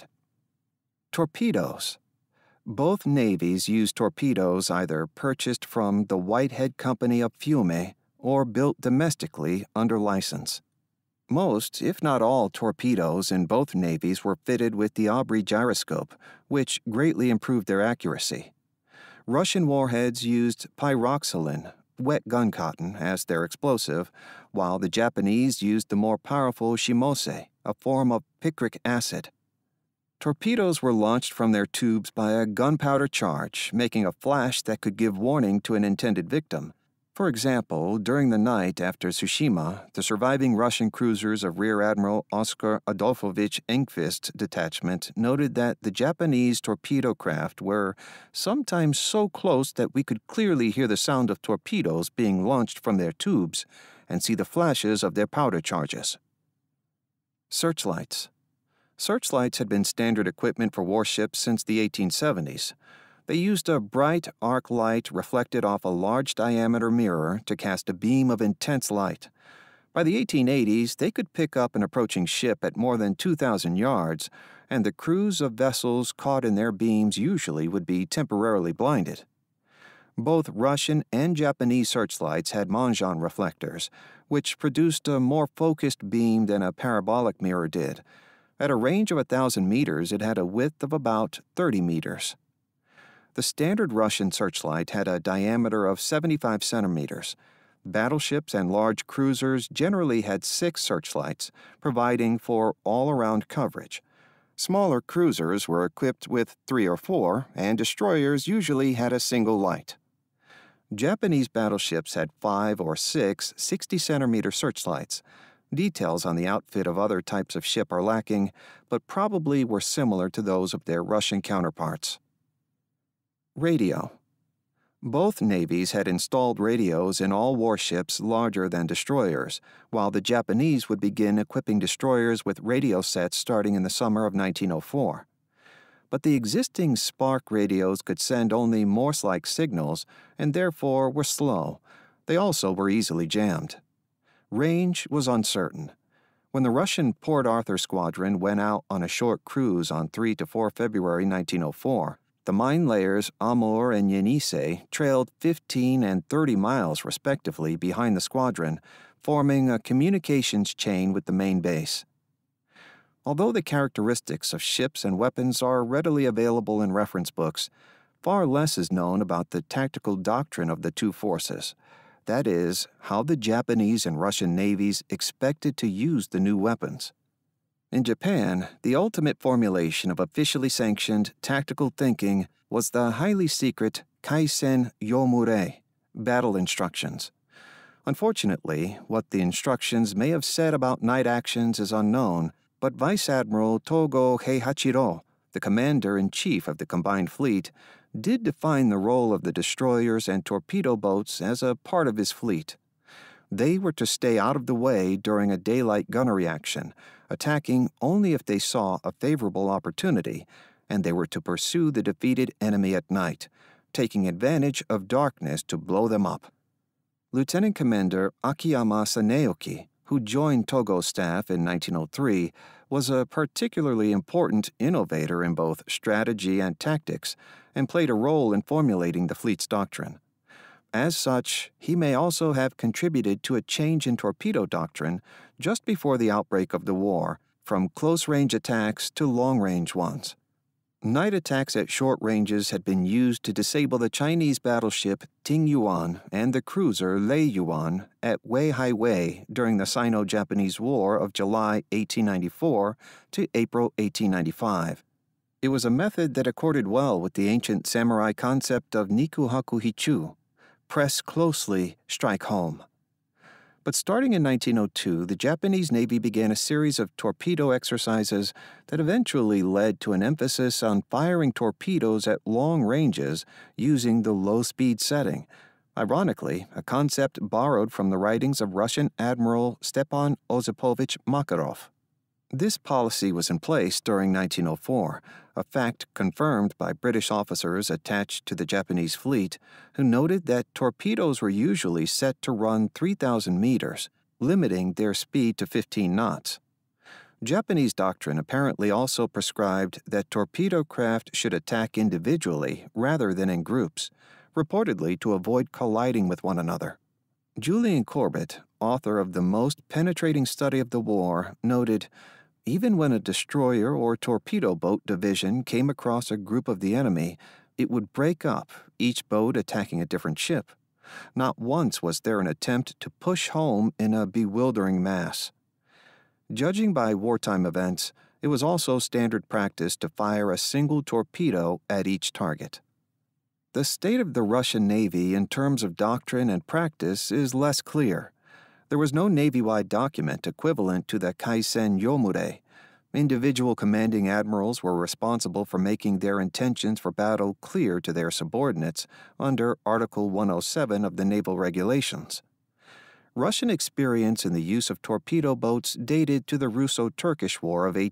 Torpedoes. Both navies used torpedoes either purchased from the Whitehead Company of Fiume or built domestically under license. Most, if not all, torpedoes in both navies were fitted with the Aubrey gyroscope, which greatly improved their accuracy. Russian warheads used pyroxylin, wet gun cotton, as their explosive, while the Japanese used the more powerful shimose, a form of picric acid. Torpedoes were launched from their tubes by a gunpowder charge, making a flash that could give warning to an intended victim. For example, during the night after Tsushima, the surviving Russian cruisers of Rear Admiral Oskar Adolfovich Engqvist's detachment noted that the Japanese torpedo craft were sometimes so close that we could clearly hear the sound of torpedoes being launched from their tubes and see the flashes of their powder charges. Searchlights. Searchlights had been standard equipment for warships since the 1870s. They used a bright arc light reflected off a large-diameter mirror to cast a beam of intense light. By the 1880s, they could pick up an approaching ship at more than 2,000 yards, and the crews of vessels caught in their beams usually would be temporarily blinded. Both Russian and Japanese searchlights had Monjan reflectors, which produced a more focused beam than a parabolic mirror did. At a range of 1,000 meters, it had a width of about 30 meters. The standard Russian searchlight had a diameter of 75 centimeters. Battleships and large cruisers generally had 6 searchlights, providing for all-around coverage. Smaller cruisers were equipped with 3 or 4, and destroyers usually had a single light. Japanese battleships had 5 or 6 60-centimeter searchlights. Details on the outfit of other types of ship are lacking, but probably were similar to those of their Russian counterparts. Radio. Both navies had installed radios in all warships larger than destroyers, while the Japanese would begin equipping destroyers with radio sets starting in the summer of 1904. But the existing spark radios could send only Morse-like signals and therefore were slow. They also were easily jammed. Range was uncertain. When the Russian Port Arthur Squadron went out on a short cruise on 3 to 4 February 1904, the mine layers Amur and Yenisei trailed 15 and 30 miles respectively behind the squadron, forming a communications chain with the main base. Although the characteristics of ships and weapons are readily available in reference books, far less is known about the tactical doctrine of the two forces. That is, how the Japanese and Russian navies expected to use the new weapons. In Japan, the ultimate formulation of officially sanctioned tactical thinking was the highly secret Kaisen Yomure, battle instructions. Unfortunately, what the instructions may have said about night actions is unknown, but Vice Admiral Togo Heihachiro, the commander-in-chief of the combined fleet, did define the role of the destroyers and torpedo boats as a part of his fleet. They were to stay out of the way during a daylight gunnery action, attacking only if they saw a favorable opportunity, and they were to pursue the defeated enemy at night, taking advantage of darkness to blow them up. Lieutenant Commander Akiyama Saneoki, who joined Togo's staff in 1903, was a particularly important innovator in both strategy and tactics, and played a role in formulating the fleet's doctrine. As such, he may also have contributed to a change in torpedo doctrine just before the outbreak of the war, from close-range attacks to long-range ones. Night attacks at short ranges had been used to disable the Chinese battleship Ting Yuan and the cruiser Lei Yuan at Weihai Wei during the Sino-Japanese War of July 1894 to April 1895. It was a method that accorded well with the ancient samurai concept of Nikuhaku Hichu, press closely, strike home. But starting in 1902, the Japanese Navy began a series of torpedo exercises that eventually led to an emphasis on firing torpedoes at long ranges using the low-speed setting, ironically, a concept borrowed from the writings of Russian Admiral Stepan Osipovich Makarov. This policy was in place during 1904, a fact confirmed by British officers attached to the Japanese fleet, who noted that torpedoes were usually set to run 3,000 meters, limiting their speed to 15 knots. Japanese doctrine apparently also prescribed that torpedo craft should attack individually rather than in groups, reportedly to avoid colliding with one another. Julian Corbett, author of The Most Penetrating Study of the War, noted, "Even when a destroyer or torpedo boat division came across a group of the enemy, it would break up, each boat attacking a different ship. Not once was there an attempt to push home in a bewildering mass." Judging by wartime events, it was also standard practice to fire a single torpedo at each target. The state of the Russian Navy in terms of doctrine and practice is less clear. There was no Navy-wide document equivalent to the Kaisen Yomure. Individual commanding admirals were responsible for making their intentions for battle clear to their subordinates under Article 107 of the Naval Regulations. Russian experience in the use of torpedo boats dated to the Russo-Turkish War of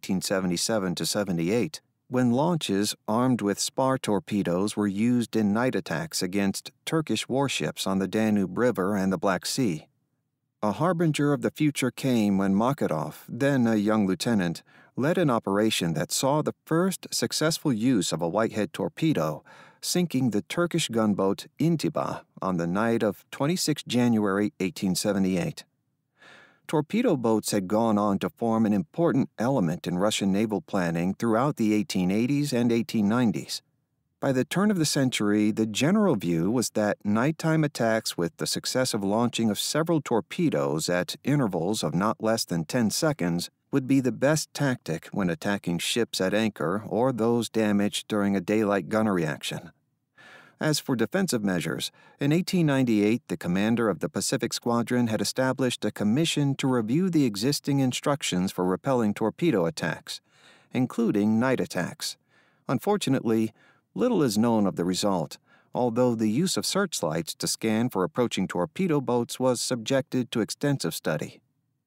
1877-78, when launches armed with spar torpedoes were used in night attacks against Turkish warships on the Danube River and the Black Sea. A harbinger of the future came when Makarov, then a young lieutenant, led an operation that saw the first successful use of a whitehead torpedo, sinking the Turkish gunboat Intiba on the night of 26 January 1878. Torpedo boats had gone on to form an important element in Russian naval planning throughout the 1880s and 1890s. By the turn of the century, the general view was that nighttime attacks with the successive launching of several torpedoes at intervals of not less than 10 seconds would be the best tactic when attacking ships at anchor or those damaged during a daylight gunnery action. As for defensive measures, in 1898 the commander of the Pacific Squadron had established a commission to review the existing instructions for repelling torpedo attacks, including night attacks. Unfortunately, little is known of the result, although the use of searchlights to scan for approaching torpedo boats was subjected to extensive study.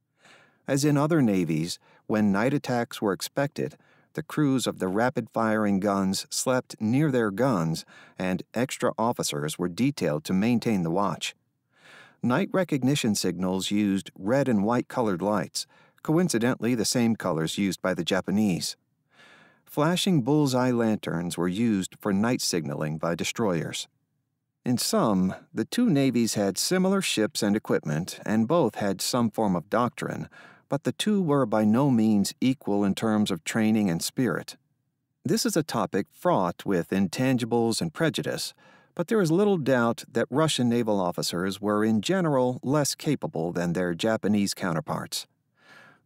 As in other navies, when night attacks were expected, the crews of the rapid-firing guns slept near their guns, and extra officers were detailed to maintain the watch. Night recognition signals used red and white-colored lights, coincidentally the same colors used by the Japanese. Flashing bullseye lanterns were used for night signaling by destroyers. In sum, the two navies had similar ships and equipment, and both had some form of doctrine, but the two were by no means equal in terms of training and spirit. This is a topic fraught with intangibles and prejudice, but there is little doubt that Russian naval officers were in general less capable than their Japanese counterparts.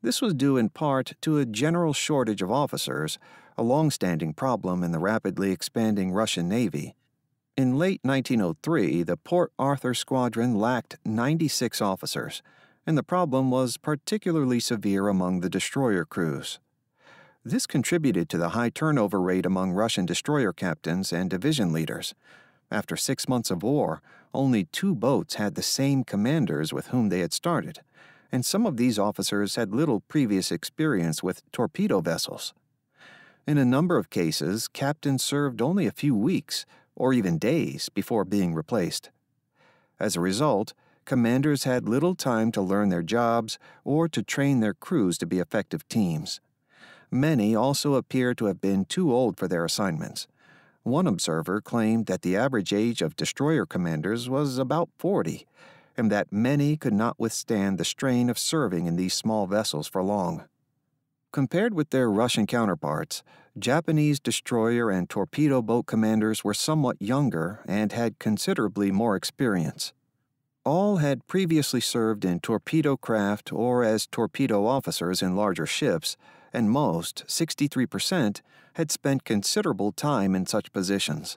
This was due in part to a general shortage of officers, a long-standing problem in the rapidly expanding Russian Navy. In late 1903, the Port Arthur Squadron lacked 96 officers, and the problem was particularly severe among the destroyer crews. This contributed to the high turnover rate among Russian destroyer captains and division leaders. After 6 months of war, only 2 boats had the same commanders with whom they had started, and some of these officers had little previous experience with torpedo vessels. In a number of cases, captains served only a few weeks or even days before being replaced. As a result, commanders had little time to learn their jobs or to train their crews to be effective teams. Many also appear to have been too old for their assignments. One observer claimed that the average age of destroyer commanders was about 40, and that many could not withstand the strain of serving in these small vessels for long. Compared with their Russian counterparts, Japanese destroyer and torpedo boat commanders were somewhat younger and had considerably more experience. All had previously served in torpedo craft or as torpedo officers in larger ships, and most, 63%, had spent considerable time in such positions.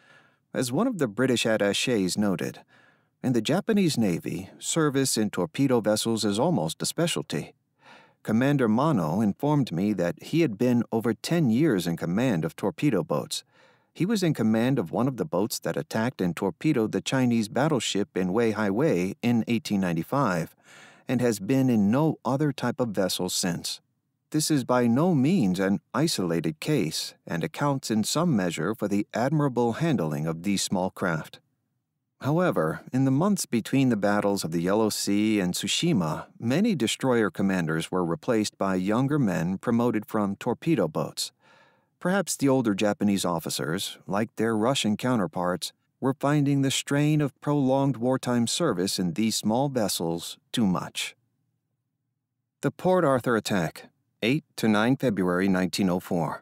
As one of the British attachés noted, in the Japanese Navy, service in torpedo vessels is almost a specialty. Commander Mano informed me that he had been over 10 years in command of torpedo boats. He was in command of one of the boats that attacked and torpedoed the Chinese battleship in Weihaiwei in 1895, and has been in no other type of vessel since. This is by no means an isolated case, and accounts in some measure for the admirable handling of these small craft. However, in the months between the battles of the Yellow Sea and Tsushima, many destroyer commanders were replaced by younger men promoted from torpedo boats. Perhaps the older Japanese officers, like their Russian counterparts, were finding the strain of prolonged wartime service in these small vessels too much. The Port Arthur attack, 8 to 9 February 1904.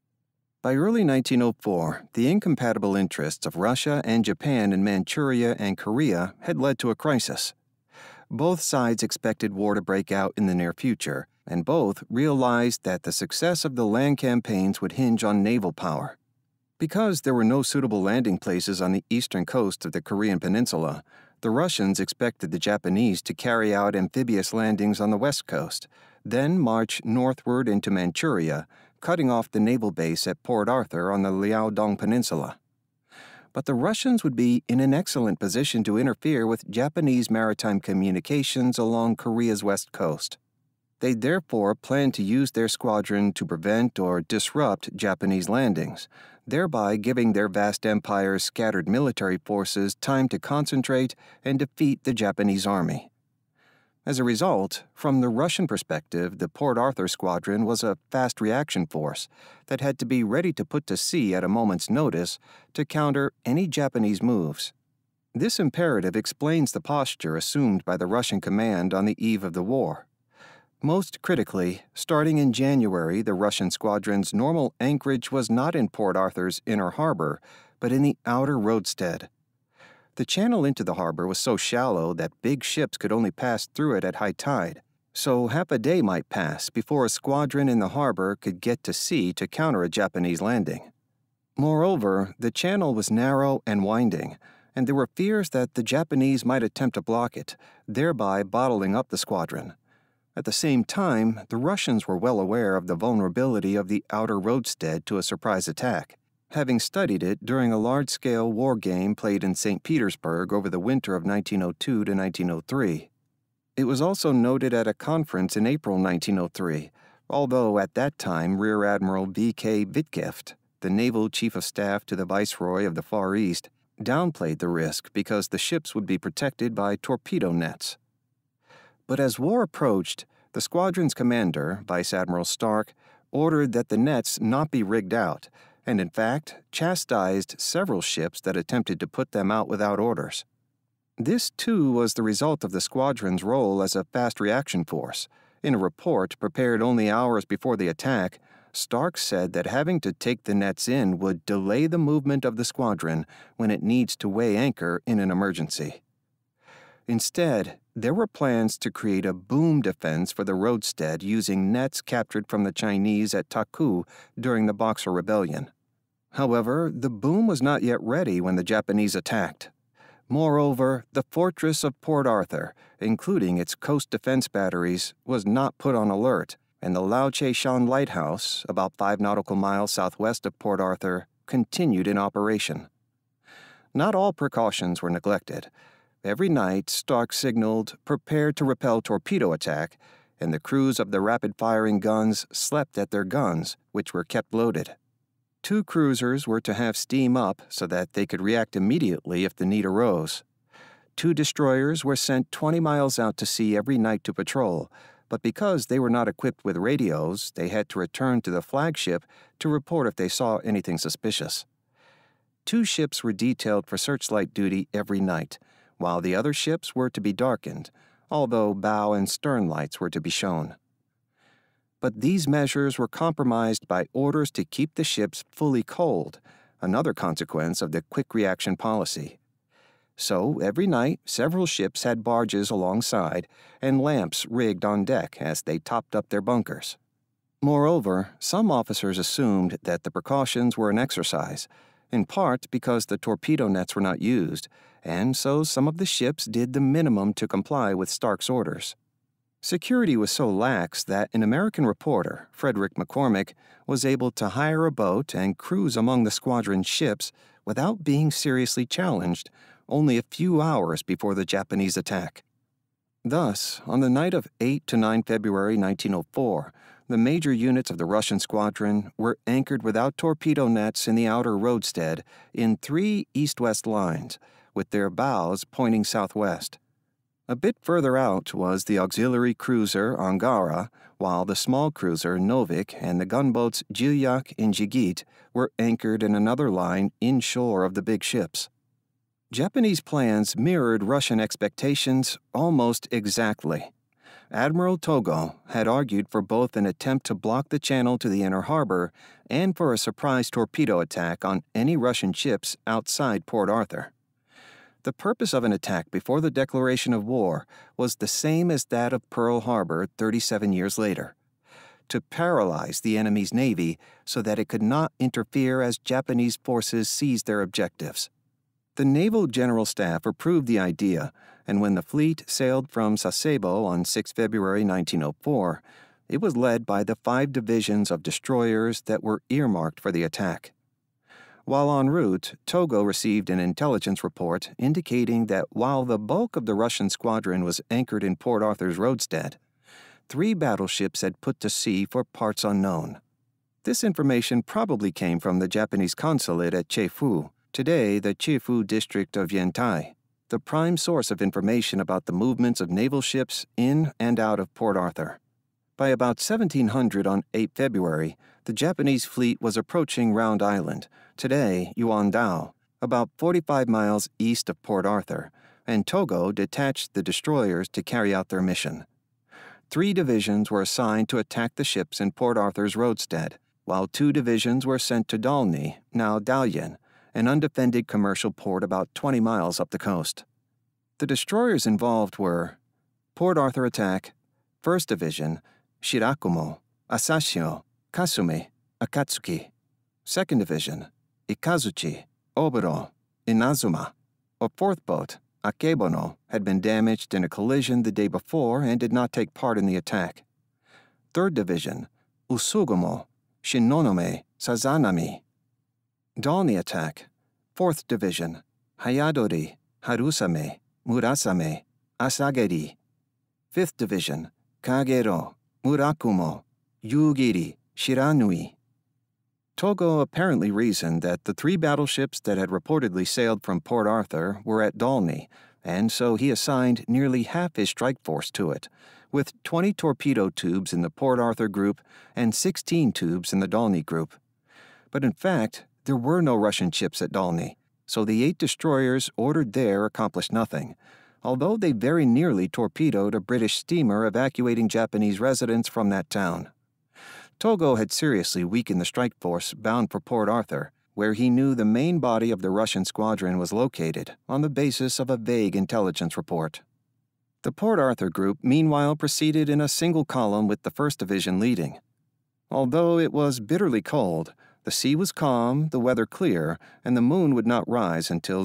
By early 1904, the incompatible interests of Russia and Japan in Manchuria and Korea had led to a crisis. Both sides expected war to break out in the near future, and both realized that the success of the land campaigns would hinge on naval power. Because there were no suitable landing places on the eastern coast of the Korean peninsula, the Russians expected the Japanese to carry out amphibious landings on the west coast, then march northward into Manchuria, cutting off the naval base at Port Arthur on the Liaodong Peninsula. But the Russians would be in an excellent position to interfere with Japanese maritime communications along Korea's west coast. They therefore planned to use their squadron to prevent or disrupt Japanese landings, thereby giving their vast empire's scattered military forces time to concentrate and defeat the Japanese army. As a result, from the Russian perspective, the Port Arthur Squadron was a fast reaction force that had to be ready to put to sea at a moment's notice to counter any Japanese moves. This imperative explains the posture assumed by the Russian command on the eve of the war. Most critically, starting in January, the Russian squadron's normal anchorage was not in Port Arthur's inner harbor, but in the outer roadstead. The channel into the harbor was so shallow that big ships could only pass through it at high tide, so half a day might pass before a squadron in the harbor could get to sea to counter a Japanese landing. Moreover, the channel was narrow and winding, and there were fears that the Japanese might attempt to block it, thereby bottling up the squadron. At the same time, the Russians were well aware of the vulnerability of the outer roadstead to a surprise attack, having studied it during a large-scale war game played in St. Petersburg over the winter of 1902 to 1903. It was also noted at a conference in April 1903, although at that time Rear Admiral V.K. Whitgift, the naval chief of staff to the Viceroy of the Far East, downplayed the risk because the ships would be protected by torpedo nets. But as war approached, the squadron's commander, Vice Admiral Stark, ordered that the nets not be rigged out, and in fact chastised several ships that attempted to put them out without orders. This, too, was the result of the squadron's role as a fast reaction force. In a report prepared only hours before the attack, Stark said that having to take the nets in would delay the movement of the squadron when it needs to weigh anchor in an emergency. Instead, There were plans to create a boom defense for the roadstead using nets captured from the Chinese at Taku during the Boxer Rebellion. However, the boom was not yet ready when the Japanese attacked. Moreover, the fortress of Port Arthur, including its coast defense batteries, was not put on alert, and the Lao Che Shan Lighthouse, about 5 nautical miles southwest of Port Arthur, continued in operation. Not all precautions were neglected. Every night, Stark signaled, "Prepare to repel torpedo attack," and the crews of the rapid-firing guns slept at their guns, which were kept loaded. 2 cruisers were to have steam up so that they could react immediately if the need arose. 2 destroyers were sent 20 miles out to sea every night to patrol, but because they were not equipped with radios, they had to return to the flagship to report if they saw anything suspicious. 2 ships were detailed for searchlight duty every night, while the other ships were to be darkened, although bow and stern lights were to be shown. But these measures were compromised by orders to keep the ships fully coaled, another consequence of the quick reaction policy. So, every night, several ships had barges alongside and lamps rigged on deck as they topped up their bunkers. Moreover, some officers assumed that the precautions were an exercise, in part because the torpedo nets were not used, and so some of the ships did the minimum to comply with Stark's orders. Security was so lax that an American reporter, Frederick McCormick, was able to hire a boat and cruise among the squadron's ships without being seriously challenged, only a few hours before the Japanese attack. Thus, on the night of 8 to 9 February 1904, the major units of the Russian squadron were anchored without torpedo nets in the outer roadstead in 3 east-west lines, with their bows pointing southwest. A bit further out was the auxiliary cruiser Angara, while the small cruiser Novik and the gunboats Jilyak and Jigit were anchored in another line inshore of the big ships. Japanese plans mirrored Russian expectations almost exactly. Admiral Togo had argued for both an attempt to block the channel to the inner harbor and for a surprise torpedo attack on any Russian ships outside Port Arthur. The purpose of an attack before the declaration of war was the same as that of Pearl Harbor 37 years later: to paralyze the enemy's navy so that it could not interfere as Japanese forces seized their objectives. The Naval General Staff approved the idea, and when the fleet sailed from Sasebo on 6 February 1904, it was led by the 5 divisions of destroyers that were earmarked for the attack. While en route, Togo received an intelligence report indicating that while the bulk of the Russian squadron was anchored in Port Arthur's roadstead, 3 battleships had put to sea for parts unknown. This information probably came from the Japanese consulate at Cheifu, today the Cheifu district of Yantai, the prime source of information about the movements of naval ships in and out of Port Arthur. By about 1700 on 8 February, the Japanese fleet was approaching Round Island, today Yuandao, about 45 miles east of Port Arthur, and Togo detached the destroyers to carry out their mission. 3 divisions were assigned to attack the ships in Port Arthur's roadstead, while 2 divisions were sent to Dalny, now Dalian, an undefended commercial port about 20 miles up the coast. The destroyers involved were Port Arthur attack, 1st Division, Shirakumo, Asashio, Kasumi, Akatsuki. 2nd Division, Ikazuchi, Oboro, Inazuma. A 4th boat, Akebono, had been damaged in a collision the day before and did not take part in the attack. 3rd Division, Usugumo, Shinonome, Sazanami. Dalny attack, 4th Division, Hayadori, Harusame, Murasame, Asageri. 5th Division, Kagero, Murakumo, Yugiri, Shiranui. Togo apparently reasoned that the 3 battleships that had reportedly sailed from Port Arthur were at Dalny, and so he assigned nearly half his strike force to it, with 20 torpedo tubes in the Port Arthur group and 16 tubes in the Dalny group. But in fact, there were no Russian ships at Dalny, so the 8 destroyers ordered there accomplished nothing, although they very nearly torpedoed a British steamer evacuating Japanese residents from that town. Togo had seriously weakened the strike force bound for Port Arthur, where he knew the main body of the Russian squadron was located on the basis of a vague intelligence report. The Port Arthur group meanwhile proceeded in a single column with the 1st Division leading. Although it was bitterly cold, the sea was calm, the weather clear, and the moon would not rise until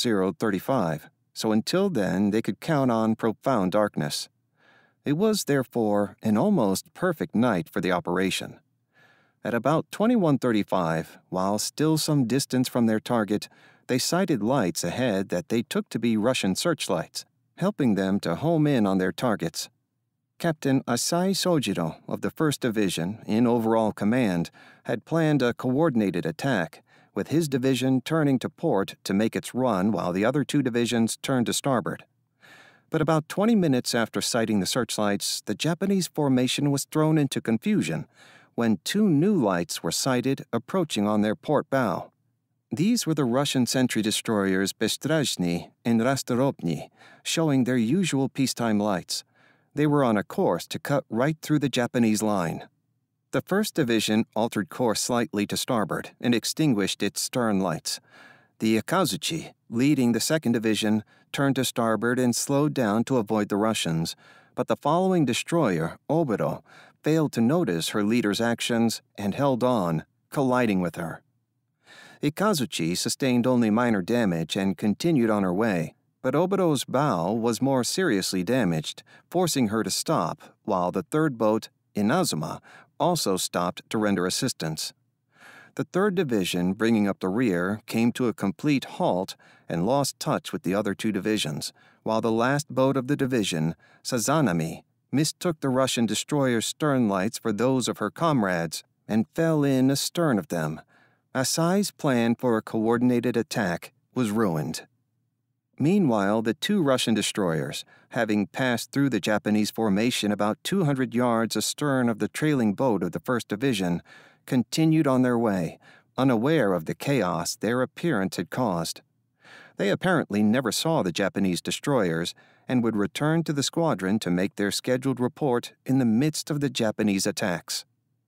0035, so until then they could count on profound darkness. It was, therefore, an almost perfect night for the operation. At about 21:35, while still some distance from their target, they sighted lights ahead that they took to be Russian searchlights, helping them to home in on their targets. Captain Asai Sojiro of the 1st Division, in overall command, had planned a coordinated attack, with his division turning to port to make its run while the other 2 divisions turned to starboard. But about 20 minutes after sighting the searchlights, the Japanese formation was thrown into confusion when 2 new lights were sighted approaching on their port bow. These were the Russian sentry destroyers Bestrajny and Rastoropny, showing their usual peacetime lights. They were on a course to cut right through the Japanese line. The 1st Division altered course slightly to starboard and extinguished its stern lights. The Ikazuchi, leading the 2nd Division, turned to starboard and slowed down to avoid the Russians, but the following destroyer, Obero, failed to notice her leader's actions and held on, colliding with her. Ikazuchi sustained only minor damage and continued on her way, but Obero's bow was more seriously damaged, forcing her to stop, while the 3rd boat, Inazuma, also stopped to render assistance. The 3rd Division, bringing up the rear, came to a complete halt and lost touch with the other 2 divisions, while the last boat of the division, Sazanami, mistook the Russian destroyer's stern lights for those of her comrades and fell in astern of them. Asai's plan for a coordinated attack was ruined. Meanwhile, the 2 Russian destroyers, having passed through the Japanese formation about 200 yards astern of the trailing boat of the 1st Division, continued on their way, unaware of the chaos their appearance had caused. They apparently never saw the Japanese destroyers and would return to the squadron to make their scheduled report in the midst of the Japanese attacks.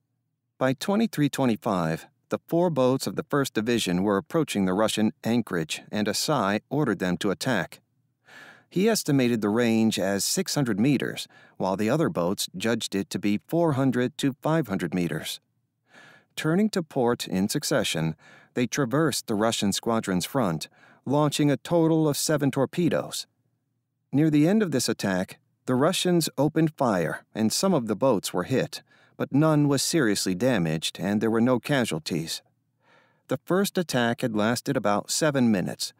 By 23:25, the 4 boats of the 1st Division were approaching the Russian anchorage, and Asai ordered them to attack. He estimated the range as 600 meters, while the other boats judged it to be 400 to 500 meters. Turning to port in succession, they traversed the Russian squadron's front, launching a total of 7 torpedoes. Near the end of this attack, the Russians opened fire, and some of the boats were hit, but none was seriously damaged, and there were no casualties. The first attack had lasted about 7 minutes,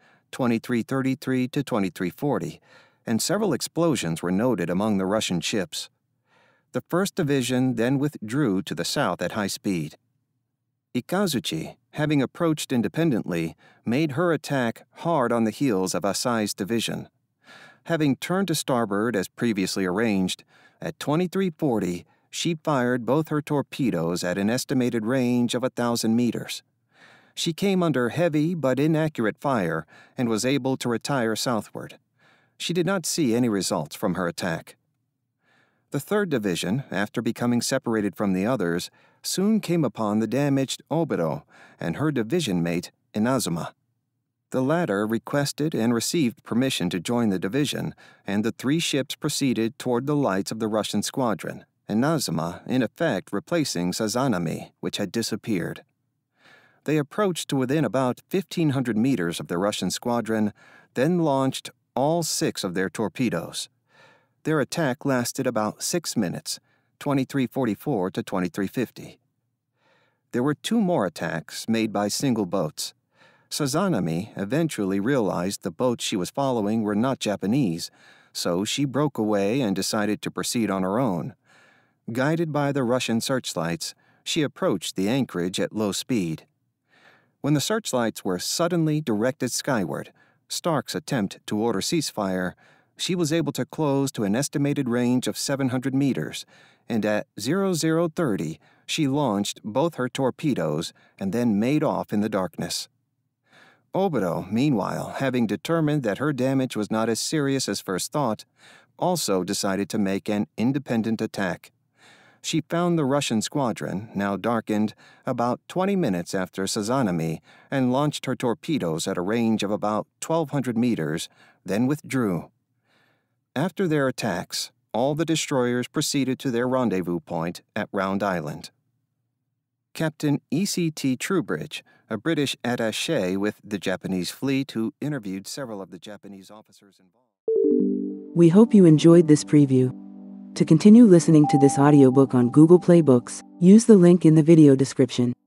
23:33 to 23:40, and several explosions were noted among the Russian ships. The 1st Division then withdrew to the south at high speed. Ikazuchi, having approached independently, made her attack hard on the heels of Asai's division. Having turned to starboard as previously arranged, at 23:40, she fired both her torpedoes at an estimated range of 1,000 meters. She came under heavy but inaccurate fire and was able to retire southward. She did not see any results from her attack. The 3rd Division, after becoming separated from the others, soon came upon the damaged Obero and her division mate, Inazuma. The latter requested and received permission to join the division, and the 3 ships proceeded toward the lights of the Russian squadron, Inazuma in effect replacing Sazanami, which had disappeared. They approached to within about 1,500 meters of the Russian squadron, then launched all 6 of their torpedoes. Their attack lasted about 6 minutes, 23:44 to 23:50. There were 2 more attacks made by single boats. Sazanami eventually realized the boats she was following were not Japanese, so she broke away and decided to proceed on her own. Guided by the Russian searchlights, she approached the anchorage at low speed. When the searchlights were suddenly directed skyward, Stark's attempt to order ceasefire, she was able to close to an estimated range of 700 meters, and at 0030 she launched both her torpedoes and then made off in the darkness. Obero, meanwhile, having determined that her damage was not as serious as first thought, also decided to make an independent attack. She found the Russian squadron, now darkened, about 20 minutes after Sazanami and launched her torpedoes at a range of about 1,200 meters, then withdrew. After their attacks, all the destroyers proceeded to their rendezvous point at Round Island. Captain E.C.T. Trubridge, a British attaché with the Japanese fleet who interviewed several of the Japanese officers involved. We hope you enjoyed this preview. To continue listening to this audiobook on Google Play Books, use the link in the video description.